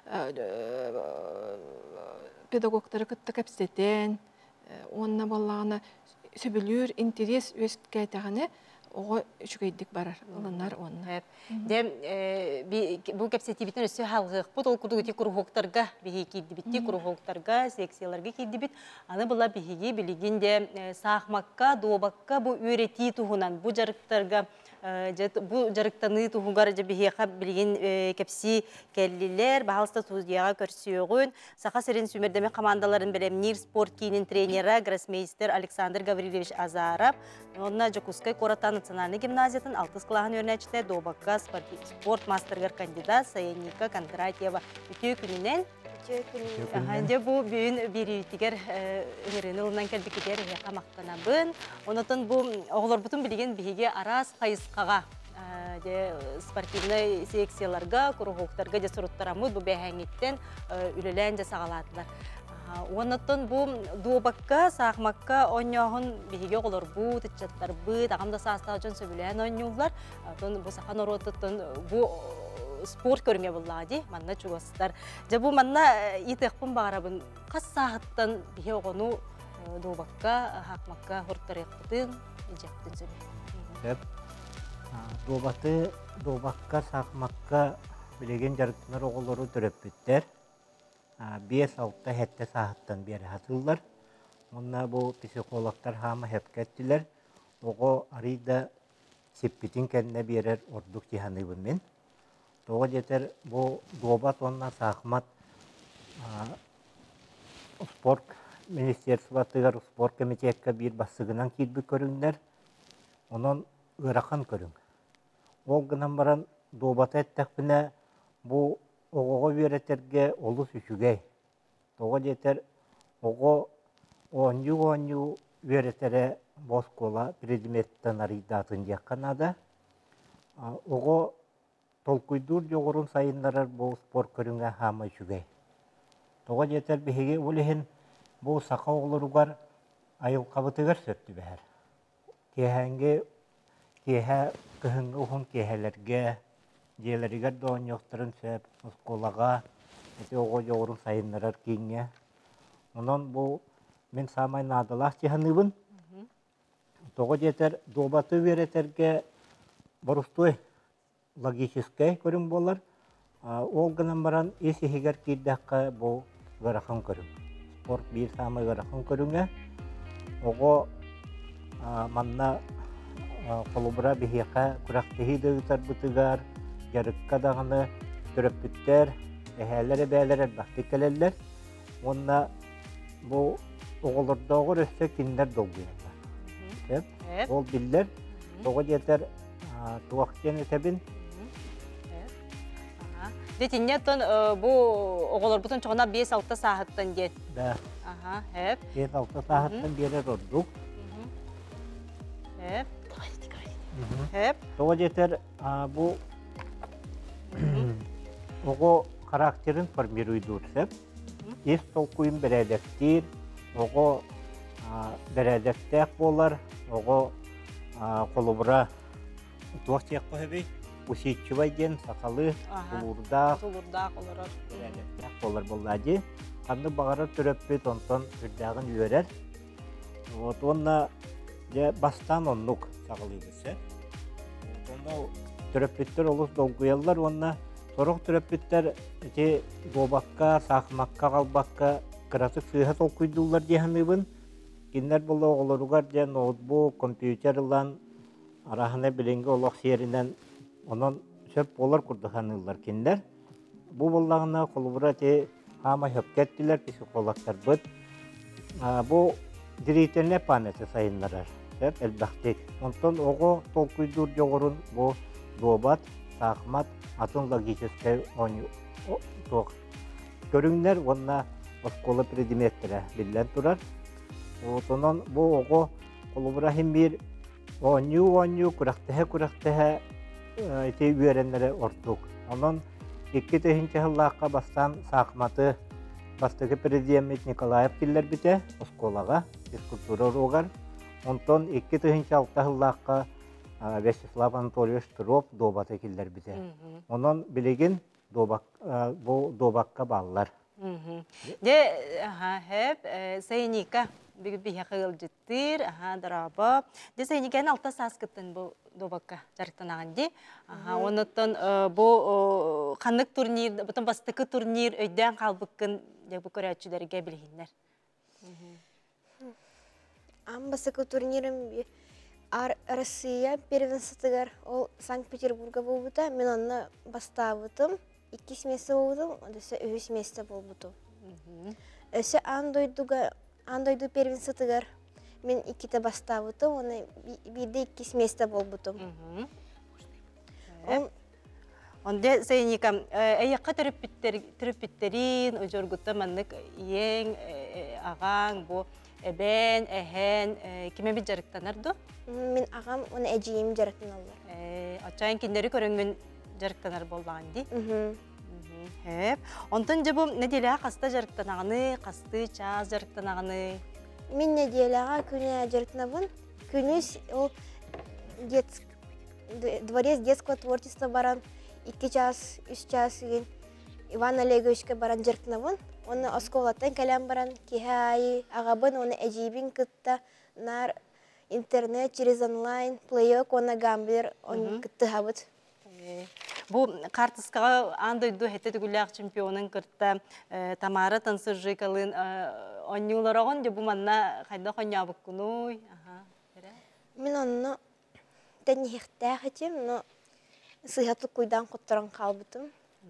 [SPEAKER 8] педагогтары кытта кепсетен онна боллагана сөбүлүр интерес өскәйтәгәне ого үчүгәйдик барар уланар онна.
[SPEAKER 1] Дем бу кепсетибитен өсө халгык бу толкуду ти курухоктарга биһиги дибитти курухоктарга секцияларга кидибит аны була биһиги билигинде сахмакка добакка бу үрети туһунан бу жарыктарга Бу жарыктаны туһугар жабихиха билген кепси келлилер, баһалста тузияга көрсөөгүн, саха серин сүмердеме командаларын белемнир спорт кийинин тренера гроссмейстер Александр Гаврилович Азаров, онна Жокускай Кората национальный гимназиятын 6 классын өрнәчте Добакка спорт мастергер кандидат Саяника Кондратьева үтүү күнүнен Ханде бу бүйін берийтигер ырынылынан кәлбекедер қамақтанабын. Онотын бу оғылар бұтын білген біге арас қайысқаға спортивный секцияларға, күріғуқтарға де сұруттарамыз бұ бәйхәңеттен үлілән де сағалатылар. Онотын бу дуобакка, сақмакка оньоғын біге оғылар бұ, тұтчаттар бұ, тағамда састағы жөн сөбілән оньюлар. Бұ сақан оротытын бу спорт көріңе болады, манна чуғастар. Жабу манна итіқпін бағарабын, қас сағыттан бейе оғыну дуобакка, хақмакка, хұрттарияқтытын, ежектін сөбе.
[SPEAKER 9] Дуобакка, сақмакка білеген жарықтынар оғылары түріп біттер. 5-6 хәтті сағыттан бері хатылар. Онна бұл психологтар хама хәпкәттілер. Оғы арыйда сеппетін кәнне берер ордық тиханы бұнмен. Тоға жетер бұл дуобат онна сақмат спорт министерстватығар спорт комитетка бір басығынан кейдбі көріңдер. Онын ұрақан көрің. Ол ғынан баран дуобат әттәқпіне бұл оғыға веретерге олыс үшігей. Тоға жетер оғы оңю веретере боскола предметтен аридатын жаққанада. Оғы толкуйдур жоғырын сайындарар бұл спорт көріңе хама үшігей. Тоға жетер бігеге өліхін бұл сақа оғылыруғар айыл қабытығар сөпті бәр. Кехәнге көхінгі ұхын кехәлерге Диэлэригэр доон йоқтырын сөп, ұсколаға, әте оғы жоғырын сайынларар кейінге. Онын бұл мен самай надалақ тиханыбын. Тоғы жетер добаты веретерге борустой логическай көрін болар. Ол ғынан баран есігер кейдаққа бұл ғарақын көрін. Спорт бір самай ғарақын көрінге. Оғы манна қолыбыра бігеқа күрақтығы дөйтар бұтығар, Ярыққа дағаны түріппіттер, әхәлері бәлері бақты кәлелер. Онна бұл оғылырдағыр өсі кендер долғыялар. Ол білдер, тоғы жетер туақтен өтебін.
[SPEAKER 1] Детинне тон бұл оғылыр бұтын çoğuna 5-6 сағыттан дет.
[SPEAKER 9] Да. 5-6 сағыттан берер ордық. Тоғы жетер бұл Оғы характерін формируйдурсеп, ес толкуын бәрәдәктер, оғы бәрәдәктәк болар, оғы қолыбыра туақтияқ қойбей, усетчівай ден, сақалы, тұлурдақ бәрәдәктәк болар болады. Қанды бағарар түріппет, онтан үрдәғын үйерер. Онна бастан онлық сақылы бесе. Түрөппеттер олыс долгуялар, онна сорық түрөппеттер добакка, сақмакка, қалбакка қырасық сыйға толкуйдулар дегенібін. Кендер бұл оғылыруғар де ноутбук, компьютерлан, арахына біленгі олық серінен онын сөп болар күрдіғанылар кендер. Бұл болағына қолыбыра хама хөпкеттілер, психологтар бұд. Бұл дирейтеріне панеті сайынларар, әлбәқтек. Онтан оғы толкуйдур жоғырын бұл Добат, сақмат, атын логическай тоқ. Көріңдер, онна осколы предметтері білден тұрар. Отынан бұл оғы қолыбырахым бір оңю, күрақтығы үйеренлері ортық. Онын 2-тіхінші жыллаққа бастан сақматы бастығы президент Николаев келдер біте осколаға, физкультура оғар. Онтан 2-тіхінші жыллаққа Вячеслав Анатольевич Туров добаты келдер біте. Онын білеген добакка баллар.
[SPEAKER 1] Де, хәп, Сайника бігіп қығыл жеттір, дыраба. Де, Сайниканың алта саскыттын бұл добакка жарықтан аған де. Оныттан бұл қанық турнир, бұтын бастықы турнир өйден қалбыққын бұл көрәтшілерге білгендер.
[SPEAKER 10] Бастықы турнирім
[SPEAKER 6] Россия первенствотыгар ол Санкт-Петербурга болбута, мен онна бастабытым. 2 месте болбутум, одесе 3 месте болбутум. Өсі андойду первенствотыгар мен 2-те бастабытым, оны бирде 2 месте болбутум.
[SPEAKER 1] Онда Зейникам, әйяққа түріппіттерін, өжоргутта маннык ең ағаң, бұ әбән, әхән, кеме бит жарықтанарды?
[SPEAKER 6] Мен ағам, оны әжейім жарықтан алар.
[SPEAKER 1] Ачайын кендері көріңгін жарықтанар болған дей? Онтын жабы неделіға қаста жарықтанағыны, қасты час жарықтанағыны?
[SPEAKER 6] Мен неделіға күні жарықтанабын. Күніс ол дворец детского творчества баран. 2 час, 3 час еген Иван Олеговичке баран жарықтанабын. Оны осколаттан кәлем баран, кехайы, ағабын, оны әжейбін күтті, нар интернет, через онлайн, плейок, оны гамбер, оны күтті хабыт.
[SPEAKER 1] Бұл қартысқаға андойду хетті түгілі чемпионын күртті Тамара Тансыржы калын онюлар оғын, бұл манна қайда қоnya бұққыной?
[SPEAKER 6] Мен оны тәні хектә хетем, но сыйхатлы куйдан құттыран қалбытым.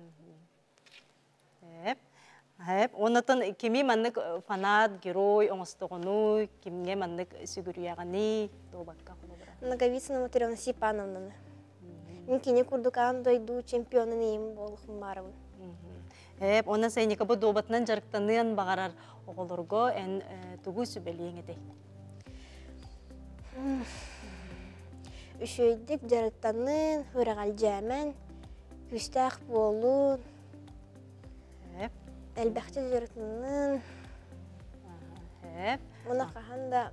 [SPEAKER 1] Онытын кеме маннык фанат, герой, оңыстығыну, кемге маннык сүгірияғаны, доғбаққа құлы бұра?
[SPEAKER 6] Наговицына Матрёна Степановнаны. Мен кене күрдік андойду чемпионын ем болықым барыбын.
[SPEAKER 1] Оны сәйнекі бұл доғбатынан жарықтанын бағарар оғылырғы ән түгі сүбәлейін едей.
[SPEAKER 6] Үшөйдік жарықтанын, хүрағал жәмән, күстәқ болуын, әлбәқті жарықтанын. Мұна қағанда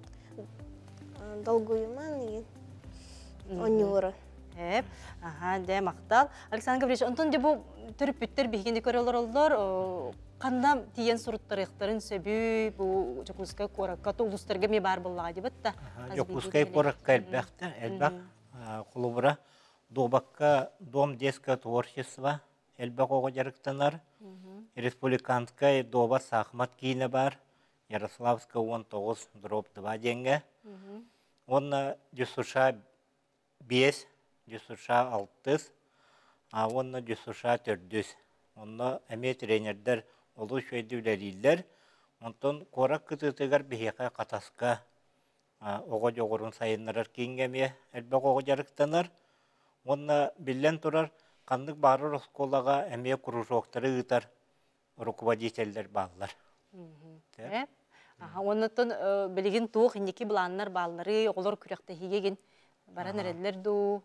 [SPEAKER 6] долгуйыман еген онюлары.
[SPEAKER 1] Дәй мақтал. Александр Гаврилович, онтын де бұл түріп бүттер бейгенде көрелер олдар, қанда тиен сұрыттар иқтарын сөбі, бұл Жокускай қораққа толыстырға ме бар болаға деп өтті?
[SPEAKER 9] Жокускай қораққа әлбәқ құлыбыра доғбаққа Дом детского творчества әлбәқ оғы жарықтанар. Республиканскай доба сақмат кейіні бар. Ярославска 19/2 денге. Онна жүсуша 5, жүсуша 6, онна жүсуша 4. Онна әме тренердер олу шөйділерілер. Онтон қорак күтітігер бейеқа қатасқа оғы жоғырын сайынларар кейінгеме әлбәқ оғы жарықтанар. Онна білен тұрар қандық бары Росколаға әме кружоқтары ұтар руководителдер балылар.
[SPEAKER 1] Оннатын білеген туық инеки бұланлар балылары оғылар күректі хегеген баран әрелер ду.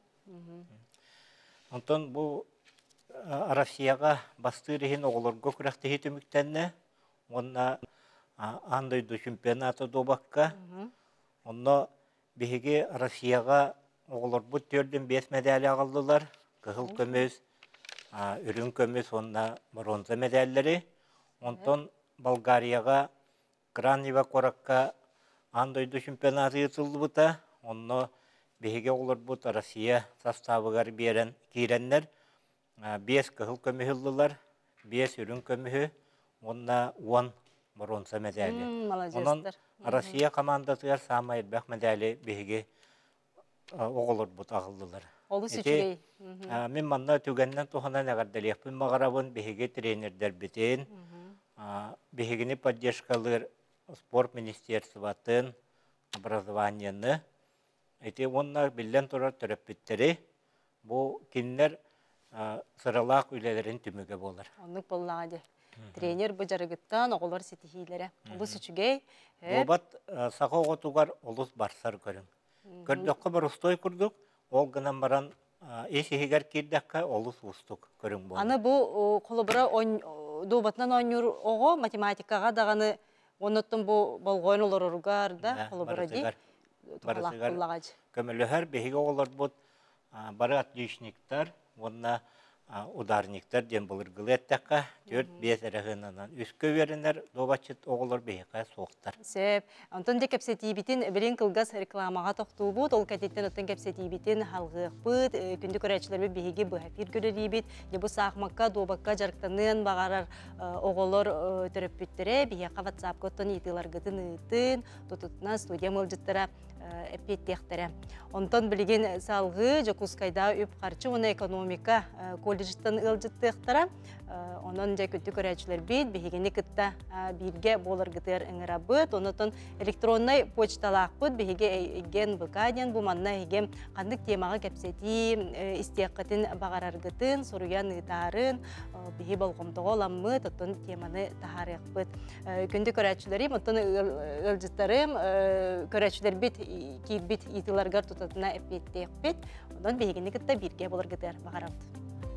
[SPEAKER 9] Онтон бұл Россияға бастырығын оғыларға күректі хетіміктенне. Онна андойду чемпионаты добаққа. Онна беге Россияға оғылар бұд 4-5 медали ағылдылар. Кығыл көміз, үрін көміз, онна бронза медаллері. Онтон Болгарияға Гранева қораққа андойду чемпионаты ұтылды бұта. Онна беге оғылар бұд Россия составығар берен кейренлер. 5 кығыл көмі ұлдылар, 5 үрін көмі, онна 10 бронза медали. Онын Россия командатығар сама елбәқ медали беге оғылар бұд ағылдылар.
[SPEAKER 1] Олы сүчігей.
[SPEAKER 9] Мен манна түгеннен туғанан әғардалияқпын мағарабын беге тренердер бітен, бегені поддержкалыр спорт министерстватын, образованияны. Онна білден тұрар түріп біттері, бұл кенлер сыралақ үйлерін түміге болыр.
[SPEAKER 1] Онық боллағады. Тренер бұл жарығыттан оғылар сетихилері. Олы сүчігей.
[SPEAKER 9] Обат сақы оғытуғар олыс барсар көрін. Көрдіққа бір ұстой күрдік, ол ғынан баран ешігер кердіққа олыс ұстық көрін болды.
[SPEAKER 1] Аны бұл қолыбыра доғбатынан ойныр оғы математикаға дағаны оныттың бұл болғойын олар ұрғар да қолыбыра дей. Барысығар
[SPEAKER 9] көмілігер бейгі олар бұд бары отличниктар, онына ударниктер ден булыргылы әттәкка, 4-5 әрәғынынан үскө веренер, добачыт оғылыр бейіқа соқтар.
[SPEAKER 1] Сәп, онтон де кәпсетейбітін бірін кылгас рекламаға тоқту бұд, ол кәтеттен оттан кәпсетейбітін халғық бұд, күнді көрәтшілер бейге бұхапир көререйбіт, дебу сақмаққа, добаққа жарықтанын бағарар оғылыр түріппіттірі, бейеқа ватсапқа оттан етілар ғытын ұйтын, тұтытынан студия мылжыттыра әппеттектері. Онтон білген салғы Жокускайда үп қарчы, оны экономика колледжтан ылжыттықтыра, онын жа күтті көрәтшілер бейд, бейгені күтті бірге болыр ғытыр ұңыра бұд, онытын электронный почталақ бұд, бейге еген бұқаден, бұл манна еген қандық темаға кәпсеті, істеққатын бағарар ғытын, соруян ұйтарын, бейге болғымдығы оламы, тұттын теманы тахарық бұд. Күнді көрәтшілерім, онтын ылжыттарым, көрәтшілер бейд, кейбіт итыларғар тұтатына әппеттек бейд, ондан бейгені күтті бірге болыр ғытыр бағарабды.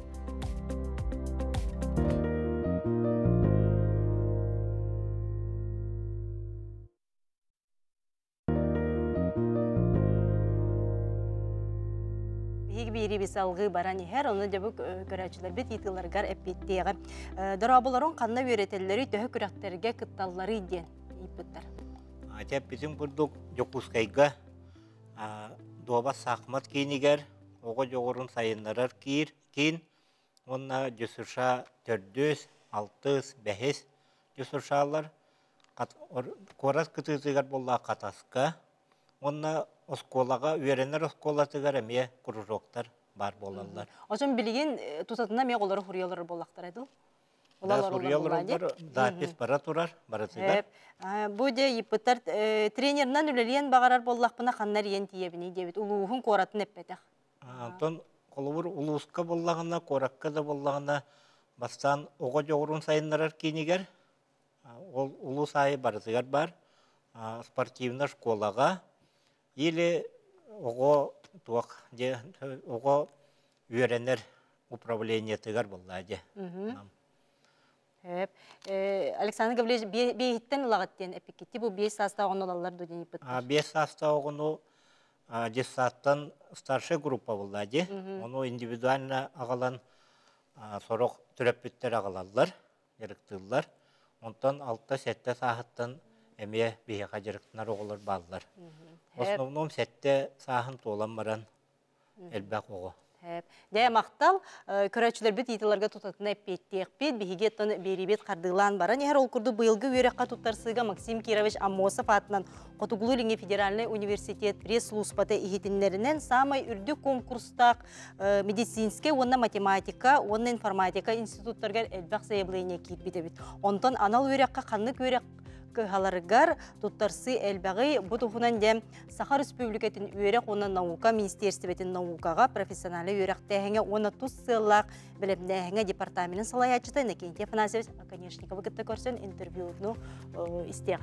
[SPEAKER 1] Бири бисалғы баран ихер, оны жабы көрәчілер бет етіларғар әппеттеғі. Дұрабыларын қанна өретелері төхі күрәқтерге күтталлары иден еппеттер.
[SPEAKER 9] Атеп bizim күрдік Жокускайға доба сақмат кейінігер, оғы жоғырын сайынларар кейін, онна жүсірша 400, 600, 500 жүсіршалар, корас күтізігер болла қатасқа, онна осколаға, үйеренер осколатығар әме күріжоқтар бар болалар.
[SPEAKER 1] Очын білген тұтатына ме олары хұриялар болақтар әді?
[SPEAKER 9] Да, хұриялар запис бара тұрар, баратығар.
[SPEAKER 1] Бұл де епіттар тренерінен үлелен бағарар боллақпына қаннар ен тиебіне дебет, ұлуғын қоратын әппетіқ.
[SPEAKER 9] Антон, қолуыр ұлуысқа боллағына, қораққа да боллағына бастан оға жоғырын сайынларар кейінігер, ол ұлу сайы баратығар бар, спортивна школаға, или ого үйеренер управление тыгар болла де.
[SPEAKER 1] Александр Гаврилович, бейхіттен ұлағаттен әпекетті бұл 5 састауғын олалар дөден епіттір?
[SPEAKER 9] 5 састауғыны 10 саттан старший группа болла де. Оны индивидуально ағалан сорық түрәппеттер ағалалар, еріктілер. Онтан 6-7 сағыттан әме бейіға жеріктінар оғылар балылар. Основном сәтте сағын толан баран әлбәқ оғы.
[SPEAKER 1] Дәй мақтал, көрәтшілер бет етілерге тұтатына әппеттек бет, бейгеттен беребет қардығылан баран. Егер ол күрді бұйылғы өрекқа тұттарсыға Максим Кирович Аммосов атынан Қотуғлу Федеральный университет пресс-службаты ехетінлерінен самай үрді конкурстақ медицинске, онна математика, онна информатика институттарға әлбәқ заявление кейт бет. Онтан анал өрекқа қанлық өрек халаргар туттарсы элбагы бутухунан дем Саха Республикатын үйрек оны наука министерстветін наукаға профессионалы үйректәһеңе оны туссыллақ білімдәһеңе департаментін салаячыты Накентия Фанасевич Конечникова гітті көрсен интервьюны істеген.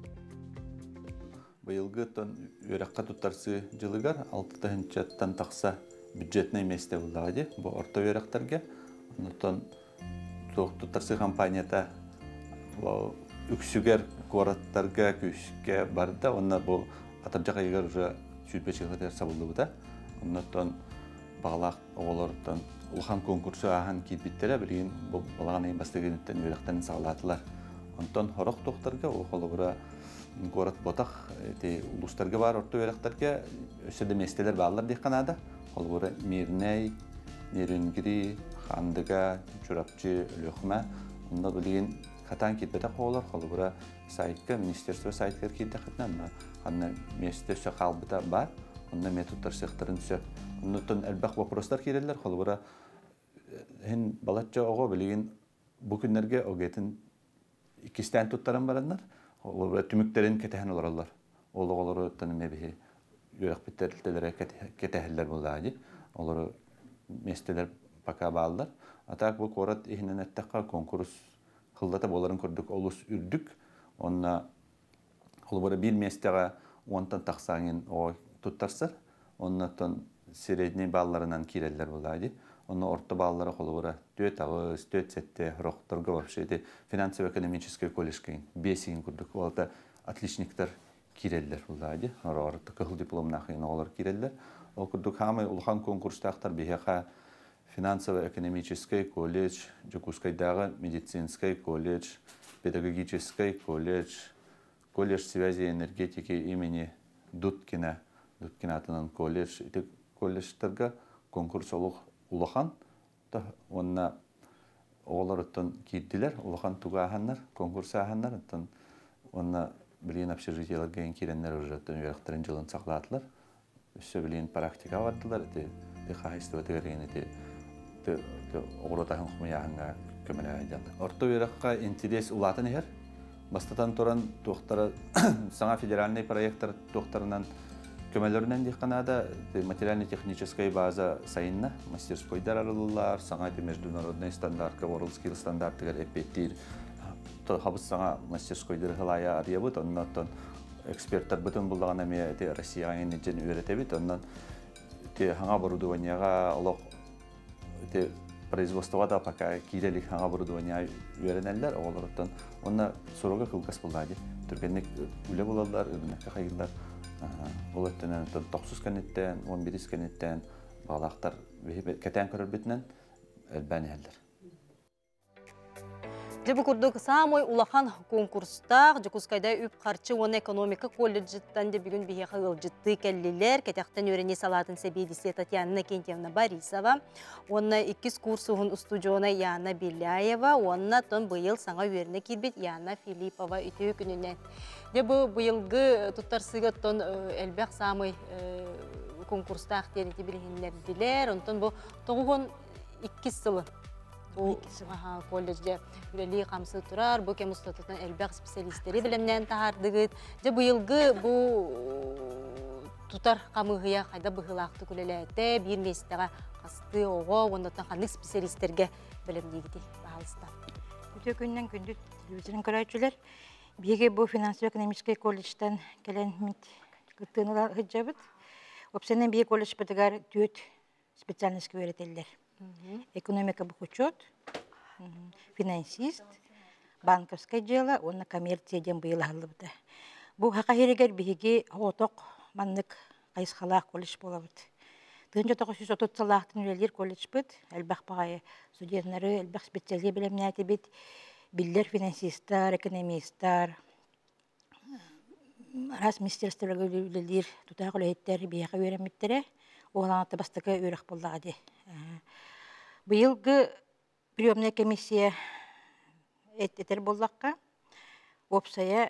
[SPEAKER 10] Быйылғы тон үйрекқа туттарсы жылыгар 6-тан тақса бюджетный месте бұлдағы бұл орта үйректерге. Онытон туттарсы компанията үксүгер гораттарға күшке барды, онна бұл атаржаға егер уже сүйпечелер сабылды бұда. Оннаттан бағалақ оғылардан ұлған конкурсы ағын кейтбеттері білген бұл балаған ең бастығынеттен үйректен сағалатылар. Онтан хорақ тоқтарға оғылы бұра горат ботақ ұлыстарға бар орта үйректерге өседі местелер бағалар дейқанады. Ол бұра Мирней, Неренгири, Хандыға, Чурапчы, Лөхма. Онда білген Катан кетбеті қолар, қолы бұра сайтқа, министерство сайткер кейді қытынан, қанна министерство қалбыта бар, онда методтар сектарын сөп. Оннықтан әлбәқ вопростар керелер, қолы бұра хен балатча оғы білеген бұл күнлерге оғетін ikisten tuttaran baranlar, olur tümüklerin ketehen olurlar. Olur tanımı bir yürek bitterlere keteheller bulladı. Olur mesleler paka bağlılar. Atak bu korat ihnen ettekar konkurs kıldata boların kurduk olus ürdük. Onna olur bir mesleğe ondan taksangın o tuttarsar. Ondan sredni ballarından kireller bulladı. Onu orta ballara kolubura 4 ağız, 4 sette, rohtorga вообще финансово-экономический колледжкин, бесин курдук, олта отличниктер киреллер булады. Орта кыл дипломнах олар киреллер. Ол курдук хамы улхан конкурстактар бихеха финансово-экономический колледж, Жукускайдағы медицинский колледж, педагогический колледж, колледж связи и энергетики имени Дудкина атынан колледж. Ити колледжтерге конкурс улахан, онна оғылар ұттан кейдділер, улахан туғаханнар, конкурс аханнар, онна білейін общежитияларға ең керенлер ұжаттан үйрақтырын жылын сақлатылар. Үсі білейін практика бардылар, қағыстыва тігерген оғыротахын құмияғанға көмілі айдалды. Орта үйраққа интерес ұлатын егер, бастатан тұран тоқтары саңа федеральный проекттар тоқтарынан көмелерінен дейқанада материально-техническая база сайынна, мастерскойдар арылылар, саңа международный стандартка, World Skill стандарттығыр әппеттейір. Хабыз саңа мастерскойдар ғылая ария бұд, оннан эксперттар бұтын бұлдаған әме Россия айынын үйреті бит, оннан хаңа оборудованияға олық производствоға да пока кейделік хаңа оборудования үйренелер, оғылырыттан онна сұрога қылғас бұлдады. Түргеннік үлі бұладылар, үрінекке қайылдар. Ол өттінен 9 кәнеттен, 11 кәнеттен бағалақтар кәтен көрір бітінен әлбәні әлдір.
[SPEAKER 1] Жебі күрдік самой улахан конкурстақ, Жукускайда үп қарчы оны экономика колледжіттен де бүгін бейеқі ғылжытты кәлілер, кәтіқтен өрене салатын сәбейдісі Татьяна Кентьевна Борисова, онына 2 курсуғын студиона Яна Беляева, онына тон бұйыл саңа өріне келбет Яна Филиппова үті күнінен. Жебі бұйылғы тұттарсыға тон әлбәқ самой конкурстақ тереті білгенлерділер, онтон бұл 9-2 сылы. Колледжде үлелі қамсы тұрар, бұл кем ұстатытын әлбәқ специалистері білімнен тағардығыд. Же бұйылғы бұл тұтар қамығыя қайда бұғылақты күлеләті, бір месттіға қасты оғы, ондаттан қандық специалистерге білімдегіді бағалыста.
[SPEAKER 5] Өте күннен күнді телевизорын көрәйтшілер, беге бұл финансово-экономический колледжтен кәлен күттіңілар ғыджабыд. Опсенен беге колледж бітігар түйет специальность көретелдер. Экономика бухучет, финансист, банковское дело, он на коммерции дем был халбыта. Бу хакахиригер биги оток маннык кайсхалах колледж болабыт. Тынча токусус отот салахтын үлелер колледж бит, элбах багай студентлары, элбах специалист билемнәти бит, биллер финансисттар, экономисттар, раз министерстволарга үлелер тутак үлеттер бияга өремиттере, оғланаты бастыка өрек болдағады. Бұйылғы приемная комиссия әттер болдаққа, опсая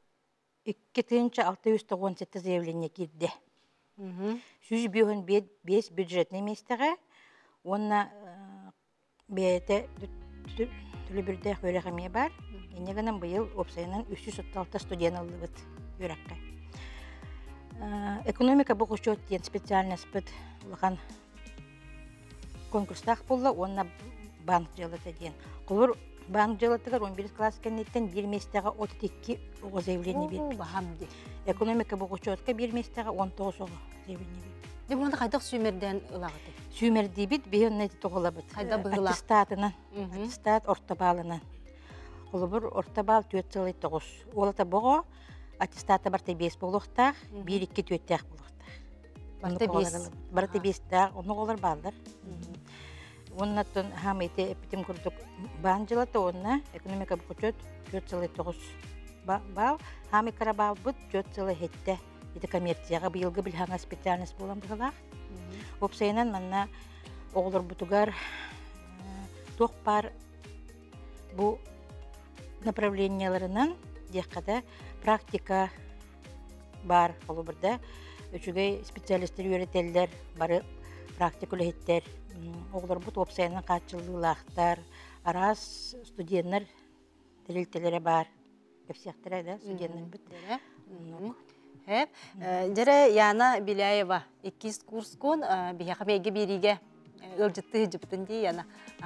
[SPEAKER 5] 2-697 заявление кирді. Сүз бүйін 5 бюджетный местіға, онына бәйті түлі бірді өрекеме бар, енегінен бұйыл опсаяның 336 студент алды бұд өрекке. Экономика бұқышот ден специальность бұд ұлған конкурстақ болла, онна банк жалаты ден. Құлыр банк жалатығар 11 класс кәнеттен 1 местіға 32 оғы заявление бет. Экономика бұқышотқа 1 местіға 19 оғы заявление бет.
[SPEAKER 1] Деп онда қайдақ сүймерден ұлағыды?
[SPEAKER 5] Сүймерді бет, бейін нәді тұғыла бет. Аттестатынан, аттестат орта-балынан. Құлыбыр орта-бал 4,9. Олата бұғы аттестаты барты 5 болуқтақ, 1-2 төттәқ болуқтақ. Барты 5-тәқ, оны олар балдар. Оннаттан хамайты эпитем күрдік бан жылаты, онна экономика бұқычет 4,9 бал, хамай қарабал бұд 4,7 еті коммерцияға бұйылғы білхаңа специальность болан бұғылақ. Опсайынан манна оғылыр бұтығар тоқ бар бұл направленияларынан деққада практика бар олы бірді. Өчігей специалистер үйретелдер, бары практикулы хеттер, оғылыр бұт опсайынан қатшылылақтар, арас студенттер дәрелтелері бар. Көпсияқтыры да, студенттер бұт.
[SPEAKER 1] Жәрі Яна Беляева 2 курс кон, бейхамеге береге ылжытты жыптынды Яна.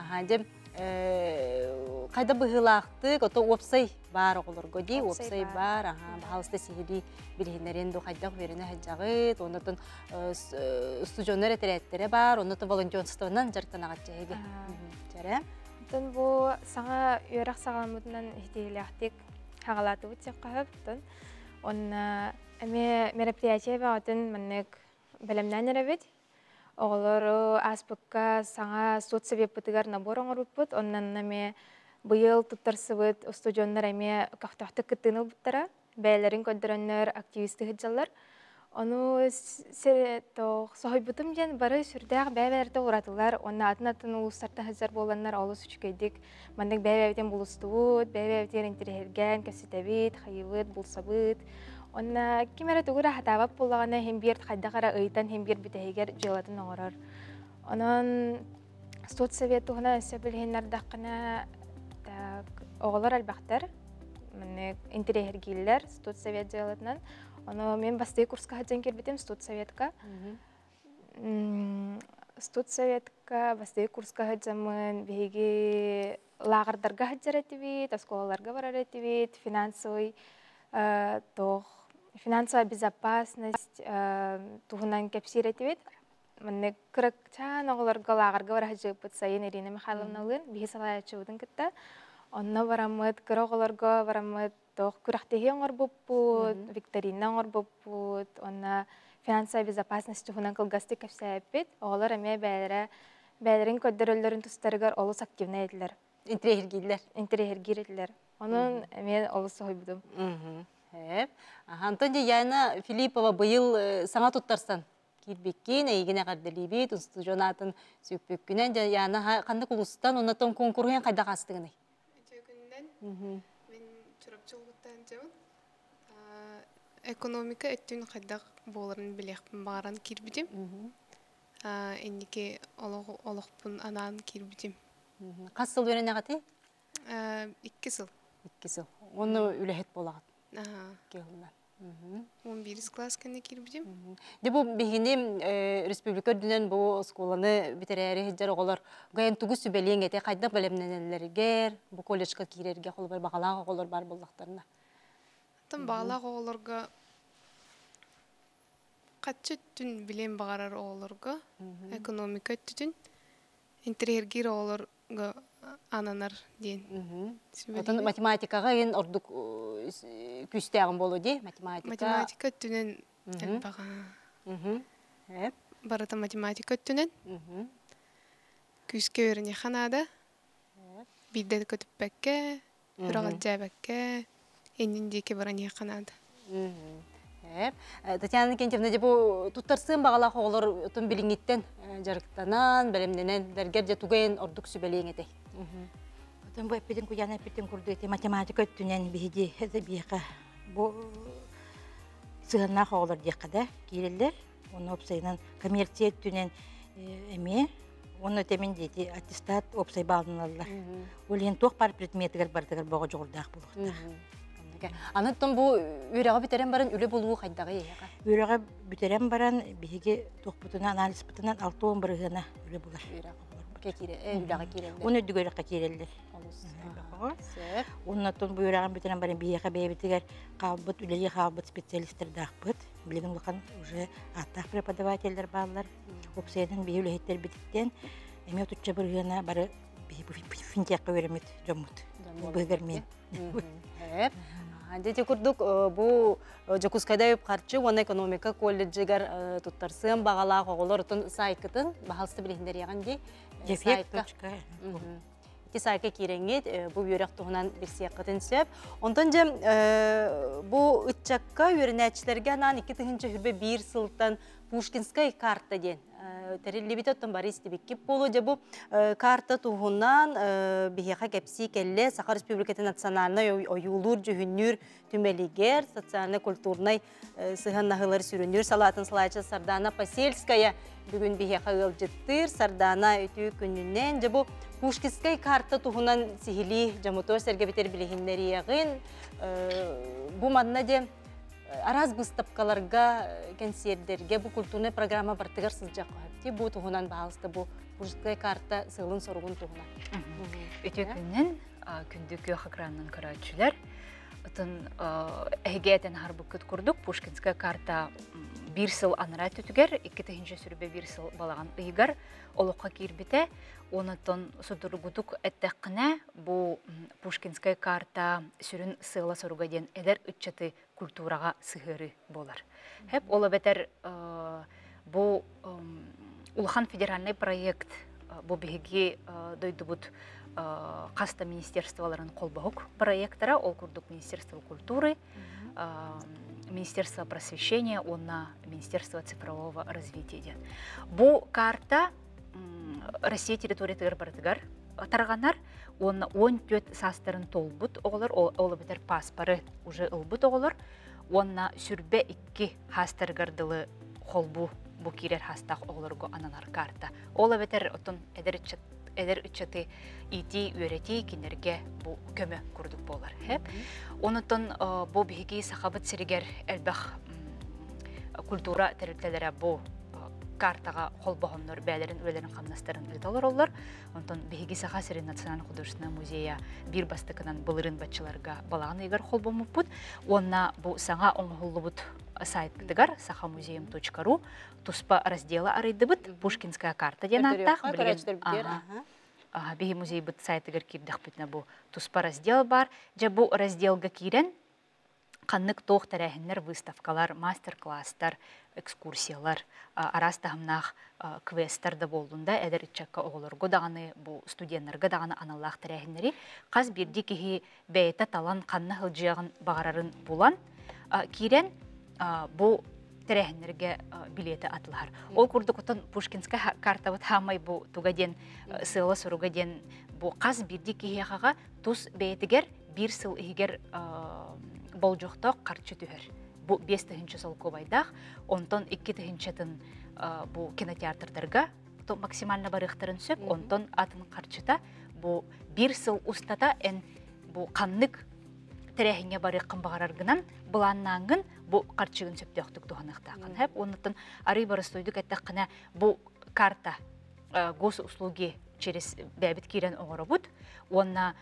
[SPEAKER 1] Қайда бұғылақты, көті опсай бар оғылыр көде, опсай бар, бағалысты сихили білгендерін қайдақ веріне хаджағыд, онытын студионер әтіреттері бар, онытын волонтерствынан жарттан ағатча еге. Жәрі?
[SPEAKER 11] Тон бұл саңа үйрақ сағаламыдынан ихтейліқтік хағалаты бұтсек қағып, он әме мероприятие бағатын мәннік бәлемнен әрәбет, оголор аспыкка саңа соцсовет пытыгар набор оңоруппут, оннан наме быйыл туттарсыбыт студионнар эме кахтахты кыттыныл буттара, бәйлерин көддөрөннөр активисты хыджалар. Ону сохойбутум ден бары сүрдәк бәйлерді уратылар, онна атын улустарта хыджар боланнар олус үчкейдик. Мандык бәйлерден булустуут, бәйлерден интерерген, кәситәбит, хайыбыт, булсабыт. Онна кимәрі тугыра хатабап болағана хемберт хайдағара ыйтан хембер бүтәйгер жылатын оңырар. Онан соцсовет туғына өсі білгенлердақына оғылар әлбақтар, интерергейлер соцсовет жылатынан. Оны мен басты курска хаджан кербетем соцсоветка. Соцсоветка басты курска хаджамын бейге лағырдарға хаджар әтібет, осколаларға барар әтібет, финансовая безопасность туғынан кәпсир әтібет. Мен кырык чан оғыларға лағырға бар хаджапыт сайын Ирина Михайловналын бейге салаячы ұдың кітті. Онна барамыд, кыр оғыларға барамыд, күрақтегі оңыр бұппыт, викторина оңыр бұппыт, онна финансовая безопасность туғынан кылғасты кәпсі әппет, оғылар әме бәлерін көддірілерін тұстарығар олыс активна еділер. Интерергер еділер. Onun мен олысы ғой бұдым.
[SPEAKER 1] Антон Яна Филиппова бұйыл саңа тұттарсан кирбеккен, әйгіне қардалибет, студионатын сөкпеккінен, Яна қанды құлыстан, оннатон конкурген қайда қастығыны?
[SPEAKER 12] Мен чұрапчылғыттан жауын. Экономика әттін қайдақ боларын білеқпін бағаран кирбедім. Әндеке олықпын анан кирбедім.
[SPEAKER 1] Қас сыл өрен ағаты?
[SPEAKER 12] 2 сыл.
[SPEAKER 1] 2 сыл. Оны үләхет болағат. Келінен.
[SPEAKER 12] 11 класс кәне кирбедім.
[SPEAKER 1] Бұл бігінем республика дүнен бұл сколаны бітерәрі хеджар оғылар ғайын тұғы сүбәлең әте қайдақ бәлемненелергер, бұл колледжқа кирерге қолы бар, бағалағы қолыр бар болдақтарына.
[SPEAKER 12] Тым бағалағы оғыларға қатшы түн білем бағарар оғыларға, экономика түтін, интерергер оғыларға ананар дейін.
[SPEAKER 1] Математикаға ең ордық күстәғын болу де?
[SPEAKER 12] Математика түнен әлбаға. Барата математика түнен. Күске өріне қанады. Бидді көтіп бәкке, үрағат жәбәкке, еніндеке баране қанады.
[SPEAKER 1] Татьяна Кентьевна, бұл тұттарсын бағалақ оғылар ұтын біліңеттен жарықтанан, бәлемденен, дәргер де тұғайын ордық сүбәлейін еті.
[SPEAKER 5] Отын бұл әппеден күян әппеден күрді еті математика өттінен бейді әзі бейқа. Бұл сығынақ оғылар дейқада кейлелер. Оны опсайынан коммерция өттінен әме. Оны өтемен дейті аттестат опсай бағынылар. Ол ең тоқ бар предметігер бардығыр бұғы жоғырдақ болуқтақ.
[SPEAKER 1] Анаттан бұл үйреға бітерен баран үлі болуы қайдағы еға?
[SPEAKER 5] Үйреға бітерен баран бейге тоқ бұтынан, анализ бұтынан 6-10 бірғына үлі болар.
[SPEAKER 1] Үйреға керелдер?
[SPEAKER 5] Оны өдді көріққа керелдер. Оннаттан бұл үйреға бітерен баран бейге бәйбітігер қабыт, үлелі қабыт специалистер дақпыт. Білген ұлған уже аттақ преподавательдер бағылар. Опсайдан бей үлі бітіктен әме тұтша бірғына бары финтекқа өремет жомут. Бұғырмен.
[SPEAKER 1] Дети күрдік бұл Жакускайда өп қарчы, оны экономика колледжігер тұттарсын, бағалақ оғылар ұтын сайкытын, бағалысты білігіндер еған де?
[SPEAKER 5] Дефект.
[SPEAKER 1] Ити сайка кереңет, бұл үйрек тұғынан бір сияққытын сөп. Онтан жем бұл ұтчаққа үйрінәтшілерге анан 2 тұхынша хүрбе 1 сылттан Пушкинскай карта ден. Тәрелебететтен бар істебеккеп болу де бұл карта тұғынан бейеқа кәпсі кәлі Сақа Республикаты национальный ойулур жүхіннүр түмелігер, социально-культурный сығаннағылар сүріннүр салатын салайчы Сардана Посельская бүгін бейеқа ғылжеттір Сардана өті күнінен де бұл Пушкинскай карта тұғынан сихили жамутор сәргебетер білігіндері еғін бұл мадына де араз бұстапқаларға кәнсердерге бұл культурный программа бартығар сызжақ қойыпты. Бұл тұғынан бағалысты бұл Пушкинскай карта сығылын сұрғын тұғынан.
[SPEAKER 13] Өте күннен күндікі қақыранын көрәтшілер. Ұтын әйгейтен харбы күт күрдік. Пушкинскай карта 1 сыл аныра түтігер, 2 сүрбе 1 сыл балаған ұйғар. Олыққа кербіте, онытын сұдырғыдық әттәқіне бұл Пушкинскай карта сүрін сыйла сұрға ден әдер үтчаты культураға сығыры болар. Хеп олы бәтер бұл улахан федеральный проект бу биһиги дойдубут каста министерстволарын колбогук проекттара, ол курдук Министерство культуры, Министерство просвещения, онна Министерство цифрового развития. Бу карта Россия территория бардыгар тарганар, онна 14 састарын толбут оголор, ол бетер паспары уже ылбут оголор, онна сүрбе 2 хастаргардылы холбу бу кирер хастак оголорго ананар карта. Ол бетер отун эдер үчети ити үрети кинерге бу көмө курдук болар. Хеп. Онутон бу биги сахабыт сиригер элбах культура территориялары бу картага холбогоннор бәлерин өлерин камнастарын ыталар олар. Онтон биги саха сирин национальный художественный музея бир бастыкынан былырын батчыларга балаган егер холбомуппут. Онна бу саңа оңгулубут сайт битигар sahamuzeyim.ru туспа раздела арыдыбыт Пушкинская карта ден аттах биги музей бит сайтыгар кирдах битне бу туспа раздел бар. Же бу разделга кирен каннык тох тарахиннер выставкалар, мастер-класстар, экскурсиялар, арастахымнах квесттар да болдунда эдер ичакка оголорго даганы бу студентлерге даганы аналлах тарахиннери каз бирди кихи бейта талан канны хылжыягын багарарын булан кирен бу терехнерге билеты атлар. Ол курдукотон Пушкинская карта вот хамай бу тугаден сыла суругаден бу каз бирди кихияга тус бейтигер бир сыл игер болжокток карчы түһөр. Бу 5-тинчи сыл кобайдах, онтон 2-тинчетін бу кинотеатрдарга то максимально барыктарын сөп, онтон атын карчыта бу бир сыл устата эн бу каннык терехиңе барыккын багараргынан буланнангын бу карчыгын сөптөктүк туханактакын. Хеп онтон ары барыстойдук эттакына бу карта госуслуги через бәбит кирен оңоробут, онна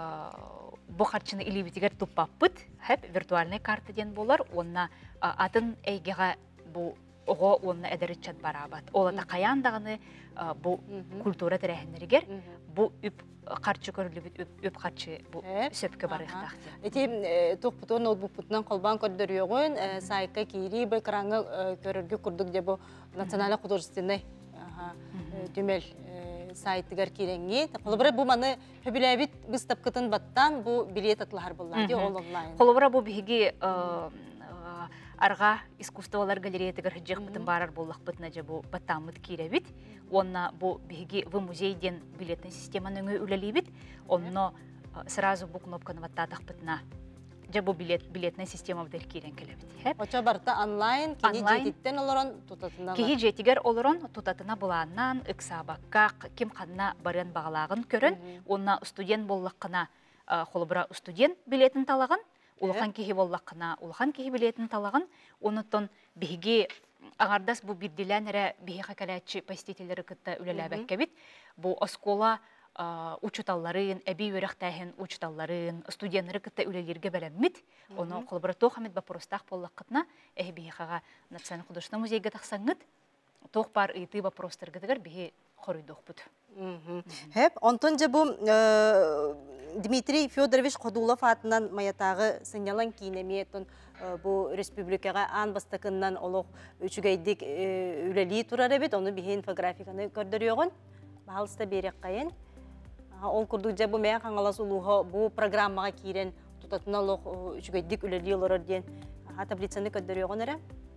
[SPEAKER 13] бу карчыны илибитигер туппаппыт, хеп виртуальный карта ден болар, онна атын эйгега бу ого онна эдеричат барабат. Олата каяндагыны бу культура терехинеригер бу үп карчы көрүлүбүт үп карчы бу сөпкө барыктак.
[SPEAKER 1] Эти топпутун ноутбукпутунан колбан көрдөрүөгөн сайка кири бе краңы көрөргө курдук деп бу национальный художественный түмел сайтыгар киреңги. Колобра бу маны хөбүләбит выставкатын баттан бу билет атлар буллар ди ол онлайн.
[SPEAKER 13] Колобра бу биги арга искусстволар галереятыгар хыжык барар боллак бытна же бу баттамыт киребит. Онна бу биги в музейден билетный системаны үлелибит. Онно сразу бу кнопканы баттатак бытна. Же бу билетная система бдер кирен келебит.
[SPEAKER 1] Очо барта онлайн кини жетиттен олорон тутатына.
[SPEAKER 13] Кини жетигер олорон тутатына буланнан ыксабакка ким канна барын багалагын көрөн. Онна студент боллаккына холбура студент билетін талаган. Улахан кихи боллаккына улахан кихи билетін талаган. Онуттон биги агардас бу бирдиләнере биги хакалатчы посетительләре кытта үлеләбәккә бит. Бу оскола учуталларын, әби өрәктәһен учуталларын, студентлары кытта үлеләргә беләммит. Оны колбара тохамит вопростах боллаккына биги хага национальный художественный музейга тахсаңыт. Тох бар ыты вопростарга дигәр биги хорыйдык бут.
[SPEAKER 1] Хеп, онтон же бу Дмитрий Федорович Кодулов атынан маятагы сынялан кинеметон бу республикага ан бастакыннан олох үчүгәйдик үлели турар эбит, оны бихи инфографиканы көрдөрүөгөн. Баалыста берек кайын. Ол курдук же бу мен каңалас улуга бу программага кирен тутатына олох үчүгәйдик үлели олор ден таблицаны көрдөрүөгөн эре.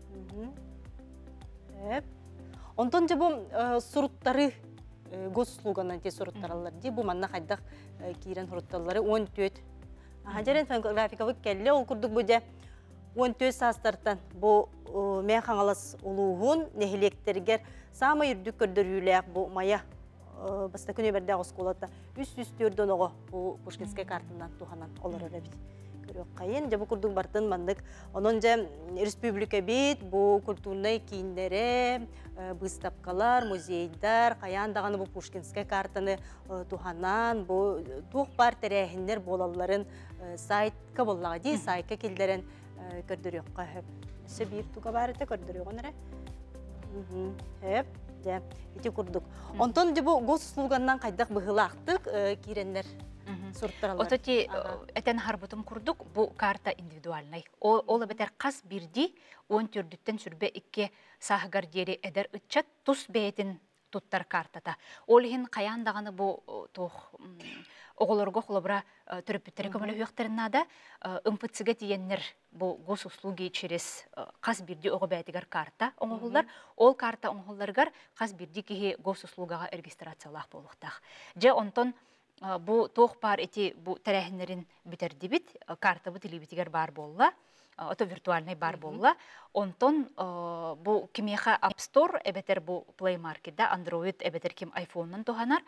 [SPEAKER 1] Хеп. Онтон же бу суруттары госуслуганан те суруттаралар ди бу манна хайдак кирен сурутталары 14. Ажарен инфографикабы келле ол курдук бу же 14 састартан бу мен каңалас улугун нехилектергер самы үрдүк көрдөрүлөк бу мая баста күнү берде осколата үс-үстөрдөн ого бу Пушкинская картынан туханан олор элебит. Көрөк кайын же бу курдук бартын мандык онон же республика бит бу культурный кийиндере выставкалар, музейдар каяндаганы бу Пушкинская картаны туханан бу тух бар терехиндер болаларын сайтка боллага ди сайтка килдерен көрдөрөк кайып. Себир туга барыта көрдөрөгөн эре. Хеп, де, ити курдук. Онтон де бу госуслуганнан кайдак быгылактык киреннер сурттаралар.
[SPEAKER 13] Ототи этен харбутум курдук бу карта индивидуальный. Ол бетер кас бирди 14-тен сүрбе 2 сахгар дери эдер ытчат тус бейтин туттар картата. Олихин каяндаганы бу тух оголорго холобра төрөпүттөрү көмөлө үяктарында МПЦ-ге тиеннер бу госуслуги через каз бирди ого бәйтигер карта оңоллар. Ол карта оңолларгар каз бирди кихи госуслугага регистрациялах болуктах. Же онтон бу тох пар эти бу тарахинерин битердибит карта бу телебитигер бар болла. Ото виртуальный бар болла. Онтон бу кимеха App Store эбетер бу Play Market да Android эбетер ким iPhone-нан туханар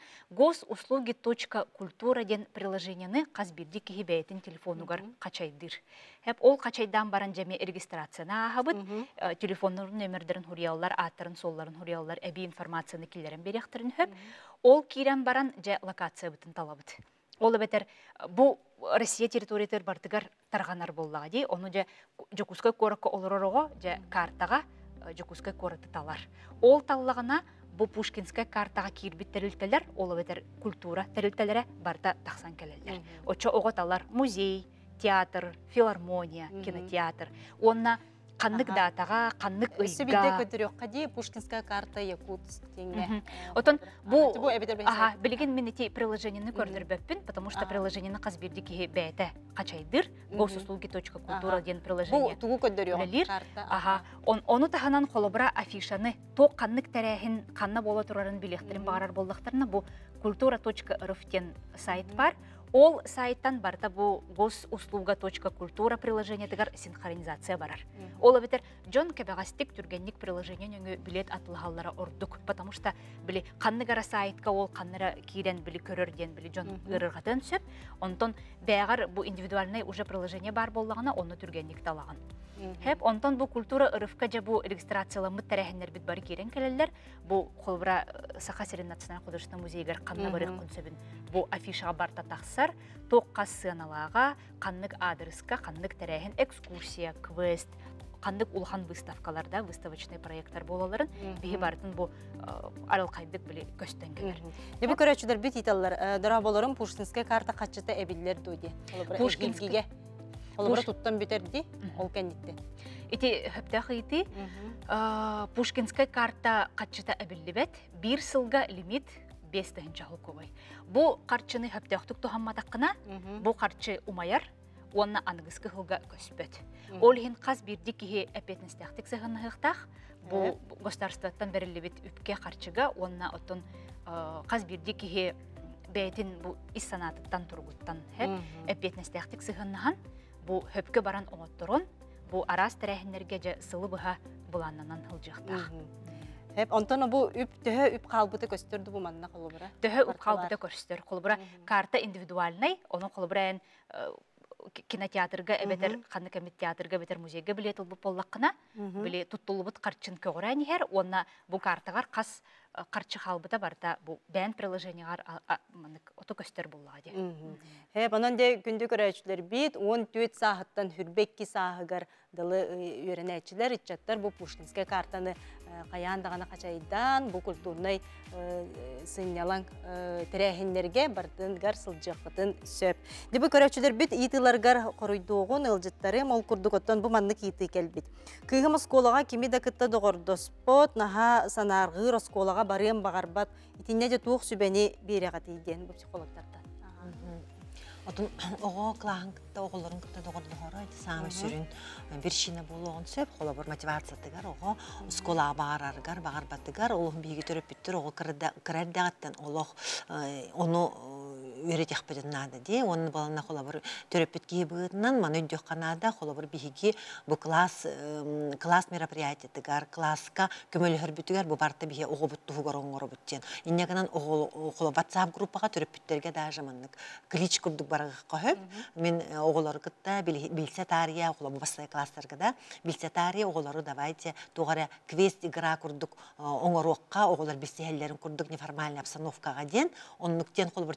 [SPEAKER 13] gosuslуги.kultura ден приложениены каз бирди кихи бәйтин телефонугар качайдыр. Хеп ол качайдан баран жеме регистрацияна ахабыт телефоннун нөмердерин хурияллар, аттарын солларын хурияллар, эби информацияны килерин беректерин хөп. Ол кирен баран же локация бытын талабыт. Ол эбетер бу Россия территориятер бартыгар тарганар боллага ди, onu же жокускай коракка олоророго же картага жокускай кораты талар. Ол таллагына бу Пушкинская картага кирбит терилтелер, ол эбетер культура терилтелере барта таксан келелер. Очо ого талар музей, театр, филармония, кинотеатр. Онна каннык датага, каннык ыйга.
[SPEAKER 1] Сөбидде көтөрөк кади Пушкинская карта Якутск теңге.
[SPEAKER 13] Отон бу билген мен эти приложениены көрдүрбөппүн, потому что приложениены каз бирдики бәйте качайдыр. gosuslуги.kultura ден приложение.
[SPEAKER 1] Бу тугу көтөрөк карта.
[SPEAKER 13] Оны таханан холобра афишаны то каннык тарахин канна бола турарын билектерин барар болдактарына бу kultura.rf ден сайт бар. Ол сайттан барта бу gosuslуга.kultura приложение тегар синхронизация барар. Ол бетер Джон кебегастик түргенник приложение билет атылгаллара ордук, потому что били канныгара сайтка ол каннара кирен били көрөрден били Джон ырыргатын сөп, онтон бәгар бу индивидуальный уже приложение бар боллагына оны түргенник талаган. Хеп онтон бу культура ырыфка же бу регистрацияламы тарахиннер бит бар кирен келелер, бу холбра Саха-Сирин националь художественный музейгер канна барык күнсөбүн бу афишага барта таксар, токка сыналага, каннык адреска, каннык тарахин экскурсия, квест, кандык улхан выставкаларда выставочный проекттар болаларын бихи бартын бу аралкайдык били көстөнгөлөр.
[SPEAKER 1] Дебе көрөчүлөр бит италлар дара болорун Пушкинская карта качыта эбиллер доди. Пушкинскиге олбора туттан битерди, ол кендитти.
[SPEAKER 13] Ити хөптахыйты Пушкинская карта качыта эбиллибет, бир сылга лимит 5 тыгынча хукубай. Бу карчыны хөптахтык тухамматаккына, бу карчы умаяр, онна аныгыскы хылга көспөт. Олхин каз бирди кихи эпетнестяхтык сыгынныхтах, бу государствоттан берилибит үпке карчыга, онна отон каз бирди кихи бәйтин бу иссанатыттан тургуттан эпетнестяхтык сыгынныхан, бу хөпкө баран оңотторун, бу арас тәрәһиннәргә же сылы быха буланнан хылжыктах.
[SPEAKER 1] Hep ondan bu üp kalbıda gösterdi bu manna kolubra.
[SPEAKER 13] Töhö üp kalbıda göster kolubra karta individualnay, onun kolubra кинотеатрга эбетер ханны комит театрга бетер музейге билет алып боллаккына биле туттулубут карчын көгөрәни хер онна бу картагар кас карчы халбыта барда бу бән приложениягар манык ото көстер буллагы.
[SPEAKER 1] Хеп анан де күндү көрөчүлөр бит 14 сааттан хүрбекки саагар дылы үйренечилер ичаттар бу Пушкинская картаны каяндагана качайдан бу культурный сынялан терехиннерге бардынгар сылжыкытын сөп. Дебе көрөчүлөр бит итыларгар коруйдугун ылжыттары мол курдуготтон бу манны кийти келбит. Кыгым сколага кими да кытта догордоспот наха санаргы росколага барым багарбат итинне же тук сүбени берега тийген бу психологтардан.
[SPEAKER 7] Отун ого клаһыңкта оголорун кытта догордохора самы сүрүн бир шине болгон сөп холобор мотивациятыгар ого скола бараргар багарбатыгар олун биги төрөп бүттүр ого кырардагаттан олох ону үйрөтөк беден нада ди онун балана холобор төрөп бүтки быытынан маны өндөх канада холобор биги бу класс мероприятиятыгар класска көмөлөр бүтүгөр бу барта биги ого буттугор оңоро буттен иннегенен ого WhatsApp группага төрөп бүттерге даже маннык клич курдук мен оголор кытта билсе тария оголор бастай класстарга да билсе тария оголору давайте тугара квест игра курдук оңорокка оголор билселерин курдук неформальный обстановкага ден оннуктен холбор төрөп бүт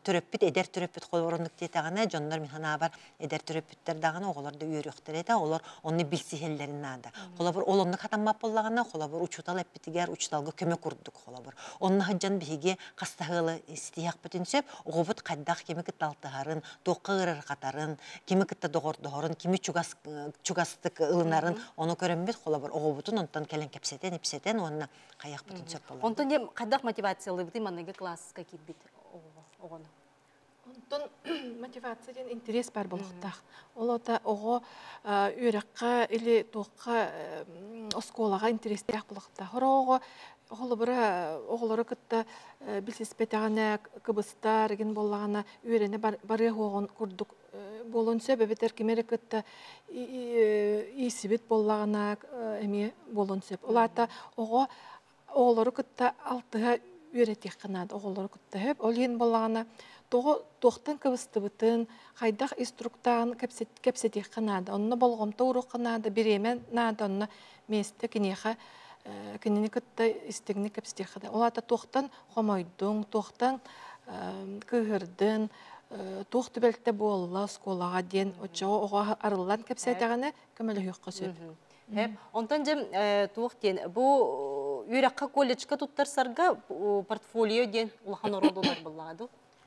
[SPEAKER 7] эдер төрөппүт холборундук детагана жоннор миханабар эдер төрөппүттер дагана оголорду үйрөктөр эте олор онны билсихеллерин нада. Холобур олонну катаммап боллагана холобур учутал эппитигер учуталга көмөк курдук холобур. Онны хаджан биһиге кастагылы стияк бүтүнсөп огобут каддак кими кытталтыгарын, токкырыр катарын, кими кытта догордорун, кими чугастык ылынарын оны көрөмбүт холобур огобутун онтон келен кепсетен ипсетен онна каяк бүтүнсөп болот.
[SPEAKER 1] Онтон де каддак мотивациялы бит манныгы класска кирбит огону.
[SPEAKER 8] Онтон мотивацияден интерес бар болуктак. Ол ота ого үйрөккө или токка осколага интерестеак болуктак. Хорого холобура оголору кытта билсиспетагана кыбыстар ген боллагана үйрөне бары огон курдук болон себебетер кимери кытта исибит боллагана эми болон себ. Олата ого оголору кытта алтыга үйрөтек канат оголору кытта хеп ол ен боллагана тоқтан кыбыстыбытын хайдах инструктаган кепсетек канада онно болгомто урок канада биремен нада онно месте кинеха кинени кытта истегни кепсетек када олата тоқтан хомойдуң тоқтан кыгырдын тоқты белте болла сколага ден очо ого арыллан кепсетегане көмөлө юкка сөп.
[SPEAKER 1] Онтон жем туохтен бу үйрөккө колледжка туттар сарга портфолио ден улахан ородулар боллагаду.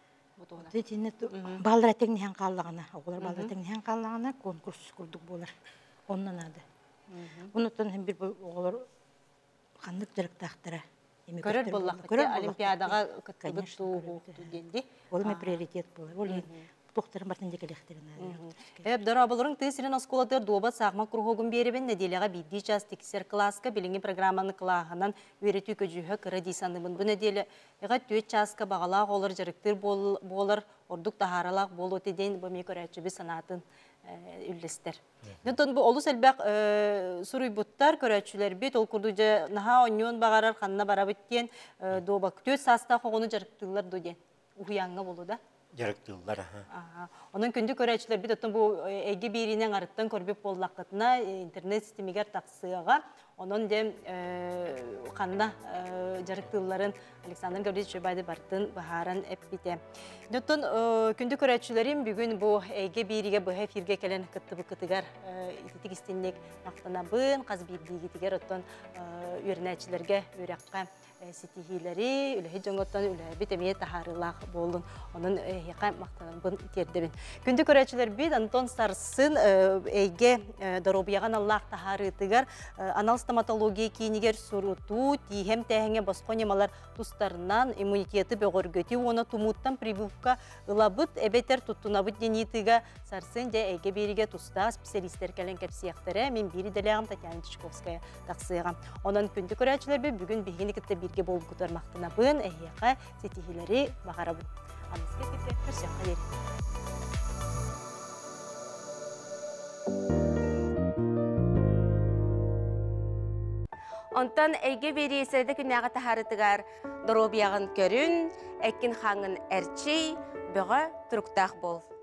[SPEAKER 5] Балдыр теңнен каллагана, оголор балдыр теңнен каллагана конкурс курдук болар. Оннан ады. Унуттан hem bir оголор хандык директактары
[SPEAKER 1] көрөр боллак. Олимпиадага кыттыбыт туу денди.
[SPEAKER 5] Ол ме приоритет болар. Ол доктор бартын декелектерин.
[SPEAKER 1] Дорабалырың тесирен осколатыр дуоба сагма кругогун беребен неделяга бидди час тексер класска билинги программаны кылаганан үйрөтүү көжүхө кыра дисандымын. Бу неделе эга 4 часка багалак олар жарыктыр болар, ордук тахаралак болу теден бу мекөрөчүбү санатын үллестер. Нутон бу олус элбак суруйбуттар көрөчүлөр бит ол курдужа наха оньон багарар ханна барабыттен дуоба 4 саста когону жарыктылар дуден. Уянга болуда.
[SPEAKER 9] Жарыктылар.
[SPEAKER 1] Onun kündü körəçlər bir də bu əgi birinin arıtdan körbəp bollaqatına internet sistemigər taqsığa onun dem qanda jarıktılların Aleksandr Gavrilovich baydı bartın baharan epite. Nutun kündü körəçlərin bugün bu əgi birige bu efirge kelen qıttıbı qıtıgar ititik istinlik maqtanabın qaz birdiyi tigar otton öyrənəçlərə öyrəqqa sitihileri ülehi jongotan ülehi bitemiye taharılaq bolun onun yaqa maqtanabın terdebin. Kündü körəçlər bit Anton Sarsın ege dorobiyagan Allah taharıtıgar anal stomatologiya kiyiniger surutu tihem tehenge basqonyamalar tustарынан иммунитеті бөгөргөтү оны тумуттан прививка ылабыт эбетер туттунабыт денитига Сарсын же эге бириге туста специалисттер келен кепсияктары мен бири делегам Татьяна Тишковская таксыга. Онан күндү көрөчүлөр бүгүн бигиникте бирге болуп кутармактанабын эйяка сетихилери багарабын. Аныске кетет көрсөккө
[SPEAKER 14] Ondan ege beri sırada günnağa taharıtıgar doробияғын көрін, әкін хаңын әрчей, бұға тұрықтақ бол.